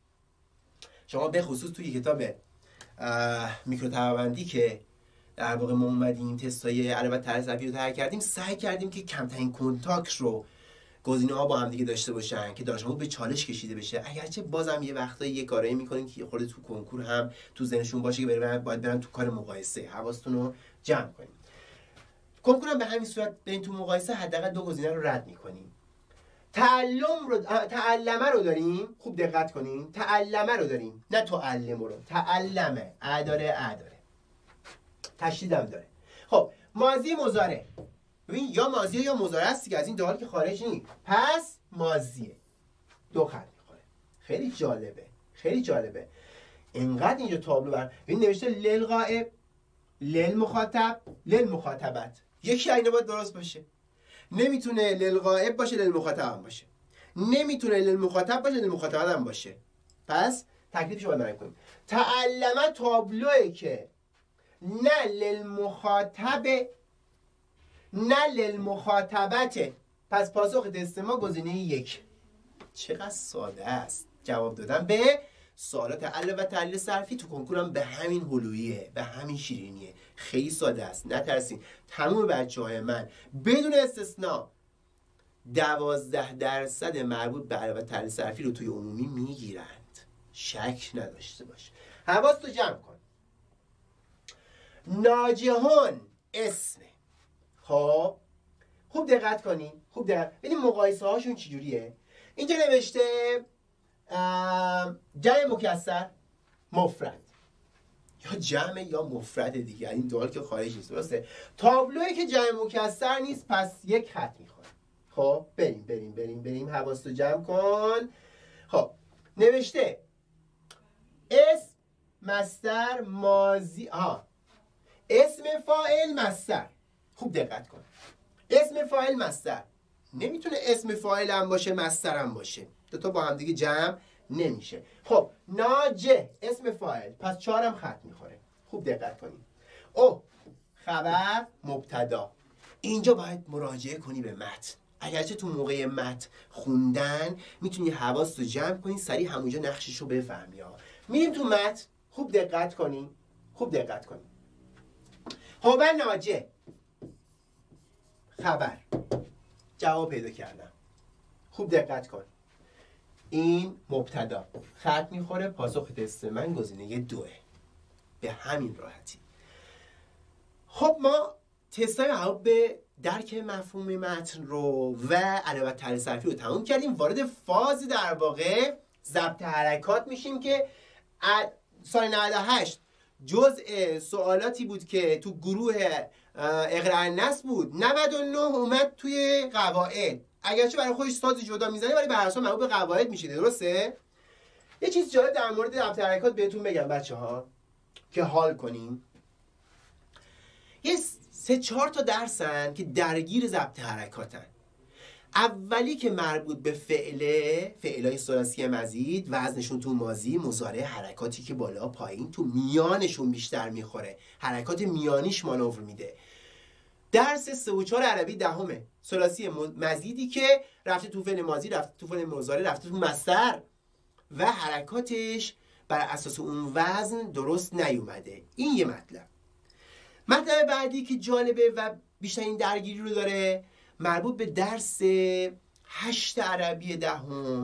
شما به خصوص توی کتاب میکروطبقه‌بندی که در واقع ما اومدیم این تستای علاوه طرح صرفی رو طرح کردیم، سعی کردیم که کمترین کنتاکت رو گزینه‌ها با هم دیگه داشته باشن که دانش آموز به چالش کشیده بشه. اگرچه بازم یه وقتایی یه کارایی میکنیم که خود تو کنکور هم تو ذهنشون باشه که باید برن تو کار مقایسه. حواستون رو جمع کنیم. کنکور هم به همین صورت بریم تو مقایسه حداقل 2 گزینه رو رد میکنیم. تعلمه رو داریم، خوب دقت کنیم، تعلمه رو داریم، نه تعلم رو، تعلمه، اداره تشدیدم داره. خب ماضی مضارع، ببین یا ماضی یا مضارع است که از این دو حال که خارج نیست، پس ماضیه، 2 خط میخوره. خیلی جالبه. اینقدر اینجا تابلو ببین نوشته للغائب، للمخاطب، للمخاطبت. یکی اینا باید درست باشه. نمیتونه للغائب باشه للمخاطب هم باشه، نمیتونه للمخاطب باشه للمخاطبت هم باشه. پس تکلیفش رو باید کنیم. تعلمه تابلوئه که نه للمخاطب نه للمخاطبته. پس پاسخ تست ما گزینه 1. چقدر ساده است. جواب دادن به سوالات حل و تحلیل صرفی تو کنکورم به همین هلویه، به همین شیرینیه. خیلی ساده است، نترسین. تمام بچه‌های من بدون استثناء 12% مربوط به حل و تحلیل صرفی رو توی عمومی میگیرند. شک نداشته باش. حواستو جمع کن. ناجحون اسمه. خب خوب دقت کنین، ببین مقایسه هاشون چجوریه. اینجا نوشته جمع مکسر مفرد، یا جمع یا مفرد دیگه، این دو حال که خارج نیست. درسته؟ تابلویی که جمع مکسر نیست پس 1 خط میخوره. خب بریم حواستو جمع کن. خب نوشته اسم مصدر ماضی، اسم فاعل مصدر. خوب دقت کن. اسم فاعل مصدر نمیتونه اسم فاعل هم باشه مصدر هم باشه، 2 تا با هم دیگه جمع نمیشه. خب ناجح اسم فاعل، پس 4 هم خط میخوره. خوب دقت کنیم. خبر مبتدا. اینجا باید مراجعه کنی به متن. اگرچه تو موقع متن خوندن میتونی حواست رو جمع کنی، سریع همونجا نقشش رو بفهمی. میریم تو متن، خوب دقت کنیم. خبر ناجح، خبر، جواب پیدا کردم. خوب دقت کن. این مبتدا خط میخوره. پاسخ تست من گزینه 2. به همین راحتی. خب ما تستای مربوط به درک مفهوم متن رو و علاوه تحلیل صرفی رو تموم کردیم. وارد فاز در واقع ضبط حرکات میشیم که سال 98 جزء سوالاتی بود که تو گروه اقراء النص بود. 99 اومد توی قواعد. اگرچه برای خودش ساز جدا میزنه ولی به هر حال مربوط به قواعد میشه. درسته؟ یه چیز جالب در مورد ضبط حرکات بهتون بگم بچه‌ها که حال کنیم. یه 3-4 تا درسن که درگیر ضبط حرکاتن. اولی که مربوط به فعلای ثلاثی مزید، وزنشون تو ماضی، مضارع، حرکاتی که بالا پایین تو میانشون بیشتر میخوره، حرکات میانیش مانور میده. درس 3 و 4 عربی 10 ثلاثی مزیدی که رفته تو فعل ماضی، رفته تو فعل مضارع، رفته تو مصدر و حرکاتش بر اساس اون وزن درست نیومده. این یه مطلب. مطلب بعدی که جالبه و بیشتر این درگیری رو داره مربوط به درس 8 عربی 10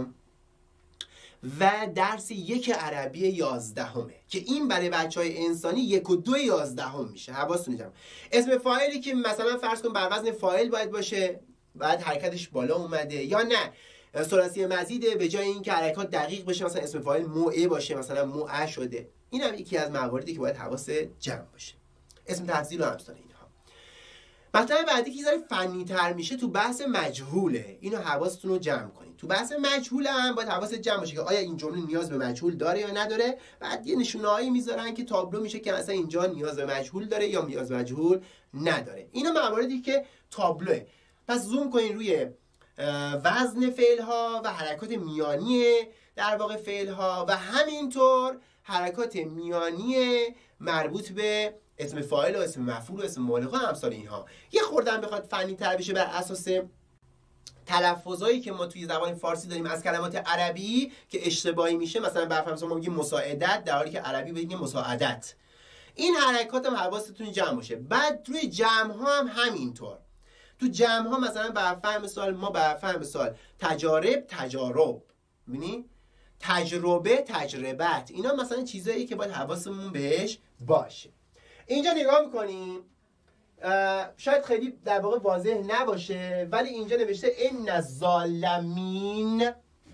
و درس 1 عربی 11 که این برای بچهای انسانی 1 و 2 11 میشه. حواستون جمع. اسم فاعلی که مثلا فرض کن بر وزن فاعل باید باشه، بعد حرکتش بالا اومده، یا نه ثلاثی مزیده به جای اینکه حرکات دقیق بشه مثلا اسم فاعل موعه باشه مثلا موعه شده. این هم یکی از مواردی که باید حواس جمع باشه. اسم تفضیل و امثال اینها. مطلب بعدی که ذره فنی تر میشه تو بحث مجهوله. اینو حواستون رو جمع کنید. تو بحث مجهول هم باید حواست جمع باشه که آیا این جمله نیاز به مجهول داره یا نداره. بعد یه نشونه‌هایی میذارن که تابلو میشه که مثلا اینجا نیاز به مجهول داره یا نیاز به مجهول نداره. اینا مواردی که تابلوه. پس زوم کنین روی وزن فعل ها و حرکات میانی در واقع فعل ها و همینطور حرکات میانی مربوط به اسم فاعل و اسم مفعول و اسم مبالغه و امثال اینها. یه خوردن بخواد فنی تر بشه بر اساس تلفظایی که ما توی زبان فارسی داریم از کلمات عربی که اشتباهی میشه، مثلا برفرض ما میگیم مساعدت در حالی که عربی بگیم مساعدت. این حرکات هم حواستون جمع باشه. بعد روی جمع ها هم همینطور. تو جمع ها مثلا برفرض مثال ما برفرض مثال تجارب، ببینی؟ تجربه، تجربت، اینا مثلا چیزایی که باید حواسمون بهش باشه. اینجا نگاه میکنیم، شاید خیلی در واقع واضح نباشه، ولی اینجا نوشته ان ظالمین.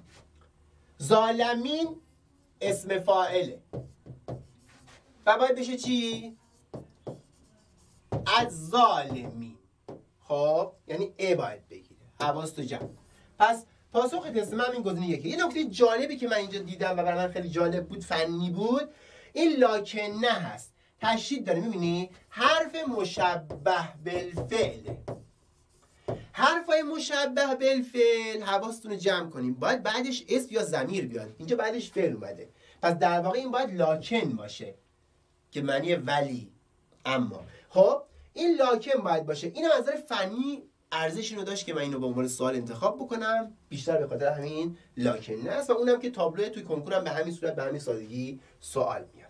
ظالمین اسم فاعله و باید بشه چی؟ از ظالمین. خب یعنی ا باید بگیره، حواستو جمع. پس پاسخ تست من این گزینه یکی. یه نکته جالبی که من اینجا دیدم و برای من خیلی جالب بود، فنی بود، این لاکنه هست. تشدید داره، میبینی؟ حرف مشبه بالفعل. حرفای مشبه بالفعل حواستون رو جمع کنیم، باید بعدش اسم یا ضمیر بیاد. اینجا بعدش فعل اومده، پس در واقع این باید لاکن باشه که معنی ولی. اما خب این لاکن باید باشه. این از نظر فنی ارزش اینو داشت که من اینو به عنوان سوال انتخاب بکنم، بیشتر به خاطر همین لاکن است، و اونم که تابلو توی کنکورم به همین صورت، به همین سادگی سوال میاد.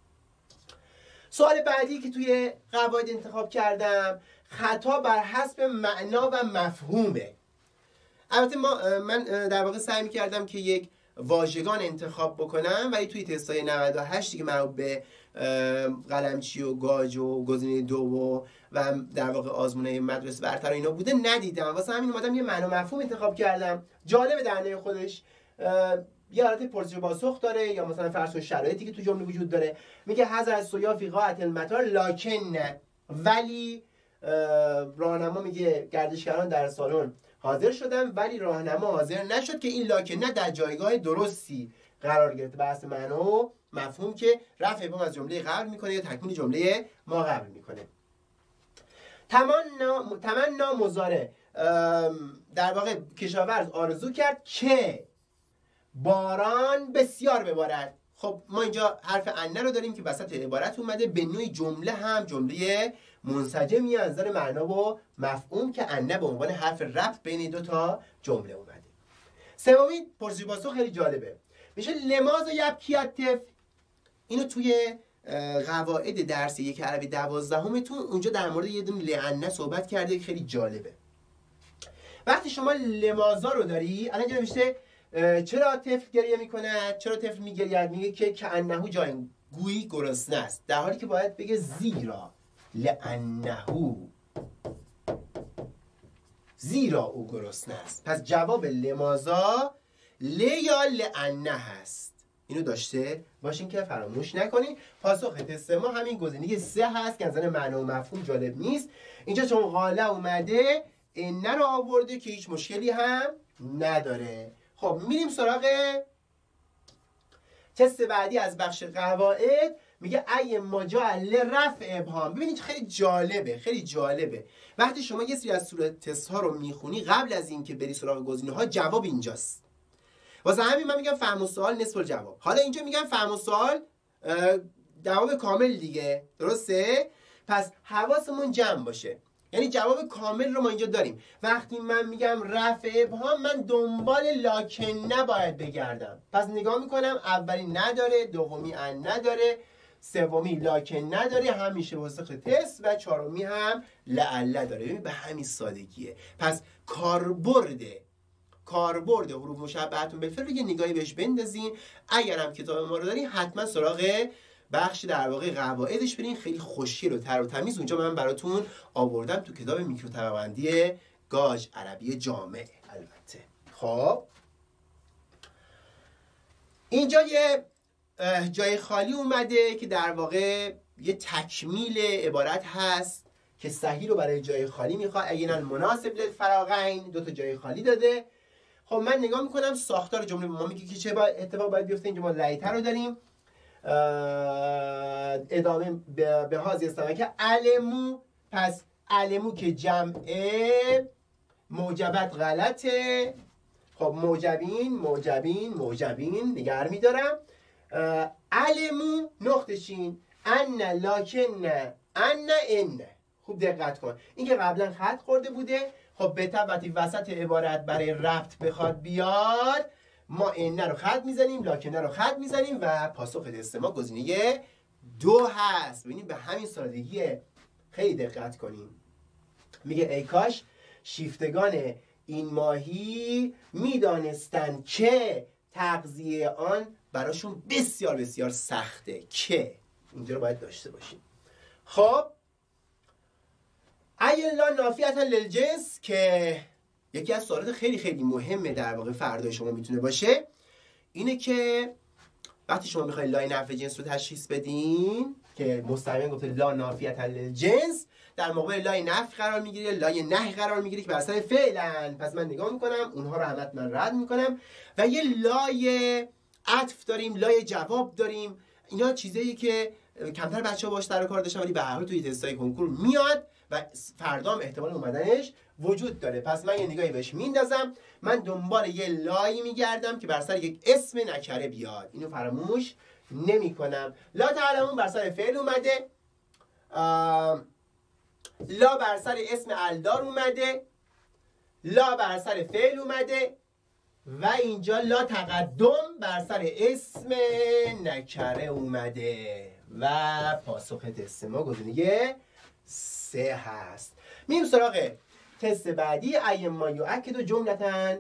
سوال بعدی که توی قواعد انتخاب کردم، خطا بر حسب معنا و مفهومه. البته من در واقع سعی می‌کردم که یک واژگان انتخاب بکنم، ولی توی تستای 98 که مربوط به قلمچی و گاج و گزینه 2 و در واقع آزمونه مدرسه برتر اینا بوده ندیدم، واسه همین اومدم یه معنا مفهوم انتخاب کردم. جالب در نوع خودش، یه حالت پرسش و پاسخ داره، یا مثلا فرض و شرایطی که تو جمله وجود داره. میگه حذر سویا فی قاعة المطار لاکن، ولی راهنما میگه گردشگران در سالن حاضر شدن ولی راهنما حاضر نشد، که این لاکن در جایگاه درستی قرار گرفته بحث معنا و مفهوم که رفع ابهام از جمله قبل میکنه یا تکمیل جمله ما قبل میکنه. تمنا مضارع، در واقع کشاورز آرزو کرد که باران بسیار ببارد. خب ما اینجا حرف انه رو داریم که وسط عبارت اومده، به نوعی جمله هم جمله منسجمی از نظر معنا و مفهوم که انه به عنوان حرف ربط بین دو تا جمله اومده. سومی پرسش پاسخ خیلی جالبه، میشه لماذا یبکی الطفل. اینو توی قواعد درس یک عربی 12 اونجا در مورد یه دونه لعنه صحبت کرده، خیلی جالبه. وقتی شما لماذا رو داری، الان اینجا نوشته چرا طفل گریه میکند، چرا طفل میگرید، میگه که کأنه جاین، گویی گرسنه است، در حالی که باید بگه زیرا، لأنه، زیرا او گرسنه است. پس جواب لماذا ل یا لأنه هست. اینو داشته باشین که فراموش نکنین. پاسخ تست ما همین گزینه 3 هست که از نظر معنا و مفهوم جالب نیست. اینجا چون قاله اومده این رو آورده که هیچ مشکلی هم نداره. خب میریم سراغ تست بعدی از بخش قواعد. میگه ای مجال لرفع ابهام. ببینید خیلی جالبه، خیلی جالبه. وقتی شما یه سری از صورت تست ها رو میخونی، قبل از اینکه بری سراغ گزینه ها جواب اینجاست. واسه همین من میگم فهم السؤال نصف الجواب. حالا اینجا میگم فهم السؤال جواب کامل دیگه، درسته؟ پس حواسمون جمع باشه. یعنی جواب کامل رو ما اینجا داریم. وقتی من میگم رفع ابهام، من دنبال لاکن نباید بگردم. پس نگاه میکنم اولی نداره، دومی ان نداره، سومی لاکن نداره، همیشه واسه تست، و چهارمی هم لعل داره. ببین به همین سادگیه. پس کاربرد حروف مشبهه‌تون بالفعل رو یه نگاهی بهش بندازین. اگر هم کتاب ما رو دارین حتما سراغ بخش در واقع قواعدش برین، خیلی خوشگل و تر و تمیز اونجا من براتون آوردم تو کتاب میکرو طبقه‌بندی گاج عربی جامع. البته خب اینجا یه جای خالی اومده که در واقع یه تکمیل عبارت هست که صحیح رو برای جای خالی میخواد. اگه مناسب للفراغین، 2 تا جای خالی داده. خب من نگاه میکنم ساختار جمله ما میگه که چه اتفاق باید بیفته. اینجا ما لایتر رو داریم، ادامه به هازی استمه که علمو. پس علمو که جمعه، موجبت غلطه. خب موجبین نگر میدارم. علمو نقطشین ان لاکن ان. خوب دقت کن، این که قبلا خط خورده بوده. خب بهتر وقتی وسط عبارت برای ربط بخواد بیاد، ما این رو خط میزنیم، لاکنه رو خط میزنیم و پاسخ تست ما گزینه 2 هست. ببینید به همین سادگی خیلی دقت کنیم. میگه ای کاش شیفتگان این ماهی میدانستند که تغذیه آن براشون بسیار بسیار سخته، که اینجا رو باید داشته باشیم. خب ای لا نافیتا للجنس که یکی از سوالات خیلی خیلی مهمه در واقع فردا شما میتونه باشه، اینه که وقتی شما میخواید لای نفی جنس رو تشخیص بدین که مستقیما گفته لا نافیتا للجنس، در مقابل لای نفی قرار میگیره، لای نهی قرار میگیره که بر اثر فعلن. پس من نگاه میکنم اونها رو همت من رد میکنم و یه لای عطف داریم، لای جواب داریم. اینا چیزایی که کمتر بچه‌ها باهاش سر و کار داشتن ولی به هر حال توی تستای کنکور میاد و فردا هم احتمال اومدنش وجود داره. پس من یه نگاهی بهش میندازم، من دنبال یه لایی میگردم که بر سر یک اسم نکره بیاد، اینو فراموش نمی‌کنم. لا تعلمون بر سر فعل اومده، لا بر سر اسم الدار اومده، لا بر سر فعل اومده و اینجا لا تقدم بر سر اسم نکره اومده و پاسخ تست ما گزینه 3 هست. میریم سراغ تست بعدی. ای ما یؤکد جملتن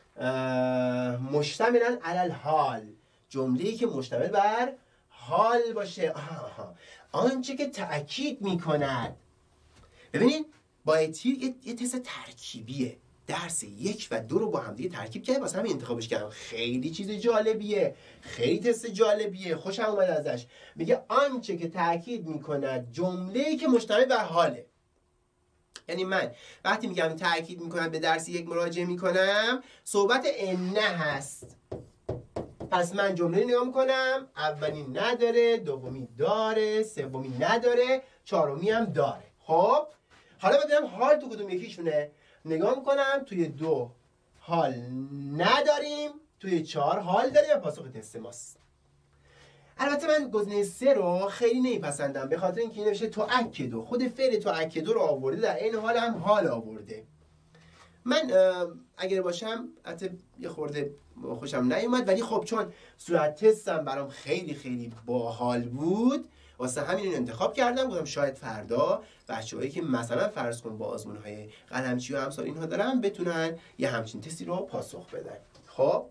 مشتملا علی الحال، جمله‌ای که مشتمل بر حال باشه. آنچه که تأکید میکند. ببینید باید یه تست ترکیبیه، درس 1 و 2 رو با هم دیگه ترکیب کرد واسه همین انتخابش کردم. خیلی چیز جالبیه، خیلی تست جالبیه، خوشم اومد ازش. میگه آنچه که تأکید میکند جمله‌ای که مشتمل بر حاله. یعنی من وقتی میگم تأکید میکنم به درس 1 مراجعه میکنم، صحبت انه هست. پس من جمله نگاه میکنم، اولی نداره، دومی داره، سومی نداره، چهارمی هم داره. خب حالا ببینم حال تو کدوم یکیشونه. نگاه میکنم توی 2 حال نداریم، توی 4 حال داریم و پاسخ تست ماست. البته من گزینه 3 رو خیلی نمیپسندم به خاطر اینکه نوشته تؤکدو، خود فعل تؤکدو رو آورده، در این حال هم حال آورده. من اگر باشم حتی یه خورده خوشم نیومد، ولی خب چون صورت تستم برام خیلی خیلی باحال بود واسه همین رو انتخاب کردم. گفتم شاید فردا بچه‌هایی که مثلا فرض کن با آزمون‌های قلمچی و امثال اینها دارن بتونن یه همچین تستی رو پاسخ بدن. خب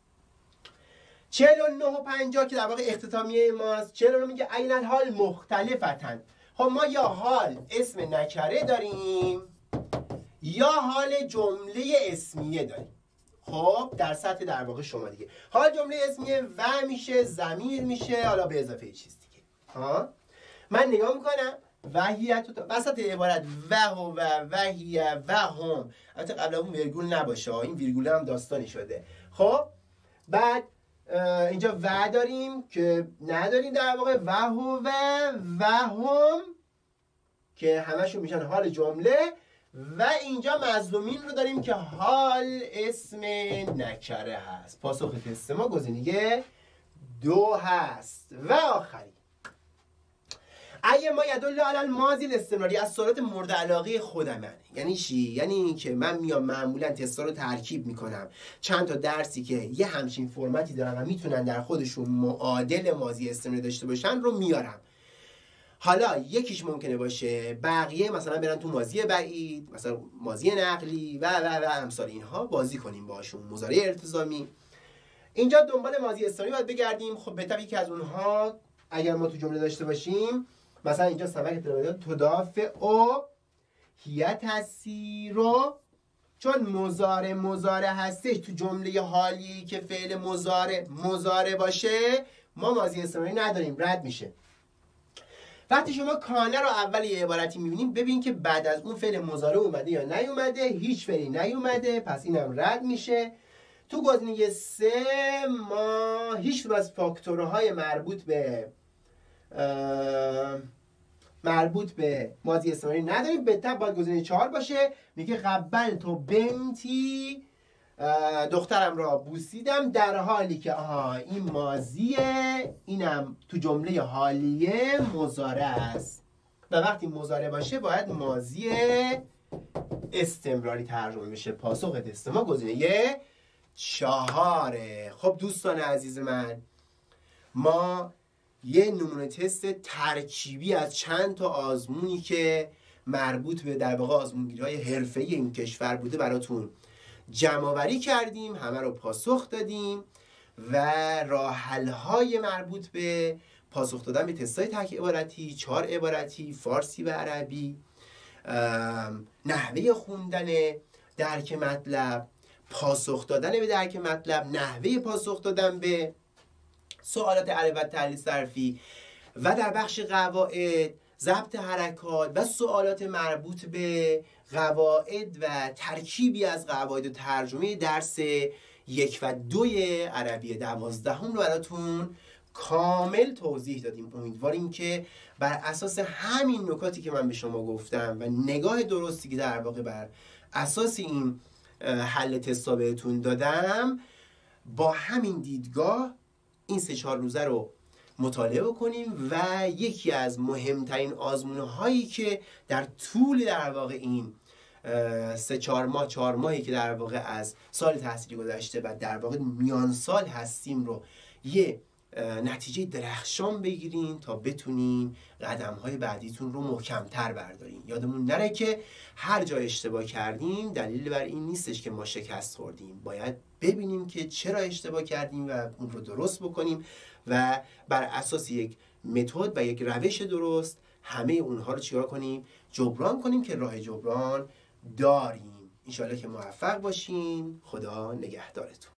49 و 50 که در واقع اختتامیه ماست. 49 میگه عین الحال مختلفتن. خب ما یا حال اسم نکره داریم یا حال جمله اسمیه داریم. خب در سطح در واقع شما دیگه حال جمله اسمیه و میشه، ضمیر میشه، حالا به اضافه یه چیز دیگه. من نگاه میکنم وحیت وسط عبارت و وحیه و هم، البته قبل اون ویرگول نباشه، این ویرگول هم داستانی شده. خب بعد اینجا و داریم که نداریم در واقع و هم که همشون میشن حال جمله و اینجا مظلومین رو داریم که حال اسم نکره هست. پاسخ تست ما گزینه 2 هست. و آخری اگه ما یدل علی الماضی الاستمراری، از سوالات مورد علاقه خودمه. یعنی چی؟ یعنی این که من میام معمولا تستا رو ترکیب میکنم، چند تا درسی که یه همچین فرمتی دارن و میتونن در خودشون معادل ماضی استمراری داشته باشن رو میارم. حالا یکیش ممکنه باشه بقیه مثلا برن تو ماضی بعید، مثلا ماضی نقلی و امثال اینها بازی کنیم باشون، مضارع التزامی. اینجا دنبال ماضی استمراری باید بگردیم. خب بهتر یکی از اونها اگر ما تو جمله داشته باشیم، مثلا اینجا سمک تدافع او هیت هستی رو، چون مضارع هستش تو جمله حالی که فعل مضارع باشه ما ماضی استمراری نداریم، رد میشه. وقتی شما کانه رو اول یه عبارتی میبینیم ببین که بعد از اون فعل مضارع اومده یا نیومده، هیچ فعلی نیومده، پس اینم رد میشه. تو گزینه 3 ما هیچ از فاکتورهای مربوط به ماضی استمراری نداریم. بهتر باید گزینه 4 باشه. میگه قبل تو بنتی، دخترم را بوسیدم، در حالی که این ماضیه، اینم تو جمله حالیه مضارع است و وقتی مضارع باشه باید ماضی استمراری ترجمه بشه. پاسخ تست ما گزینه 4. خب دوستان عزیز من، ما یه نمونه تست ترکیبی از چند تا آزمونی که مربوط به در واقع آزمونگیری‌های حرفه‌ای این کشور بوده براتون جمع‌آوری کردیم، همه رو پاسخ دادیم و راه حل‌های مربوط به پاسخ دادن به تست‌های تک عبارتی، 4 عبارتی، فارسی و عربی، نحوه خوندن درک مطلب، پاسخ دادن به درک مطلب، نحوه پاسخ دادن به سوالات عربی و تحلیل صرفی و در بخش قواعد ضبط حرکات و سوالات مربوط به قواعد و ترکیبی از قواعد و ترجمه درس 1 و 2 عربی 12 رو براتون کامل توضیح دادیم. امیدواریم که بر اساس همین نکاتی که من به شما گفتم و نگاه درستی که در واقع بر اساس این حل تستا بهتون دادم، با همین دیدگاه این 3-4 روزه رو مطالعه بکنیم و یکی از مهمترین آزمون‌هایی که در طول در واقع این 4 ماهی که در واقع از سال تحصیلی گذشته و در واقع میان سال هستیم رو یه نتیجه درخشان بگیرین تا بتونین قدم‌های بعدیتون رو محکم‌تر بردارین. یادمون نره که هر جا اشتباه کردیم دلیل بر این نیستش که ما شکست خوردیم. باید ببینیم که چرا اشتباه کردیم و اون رو درست بکنیم و بر اساس یک متد و یک روش درست همه اونها رو چیکار کنیم؟ جبران کنیم که راه جبران داریم. انشالله که موفق باشین. خدا نگهدارتون.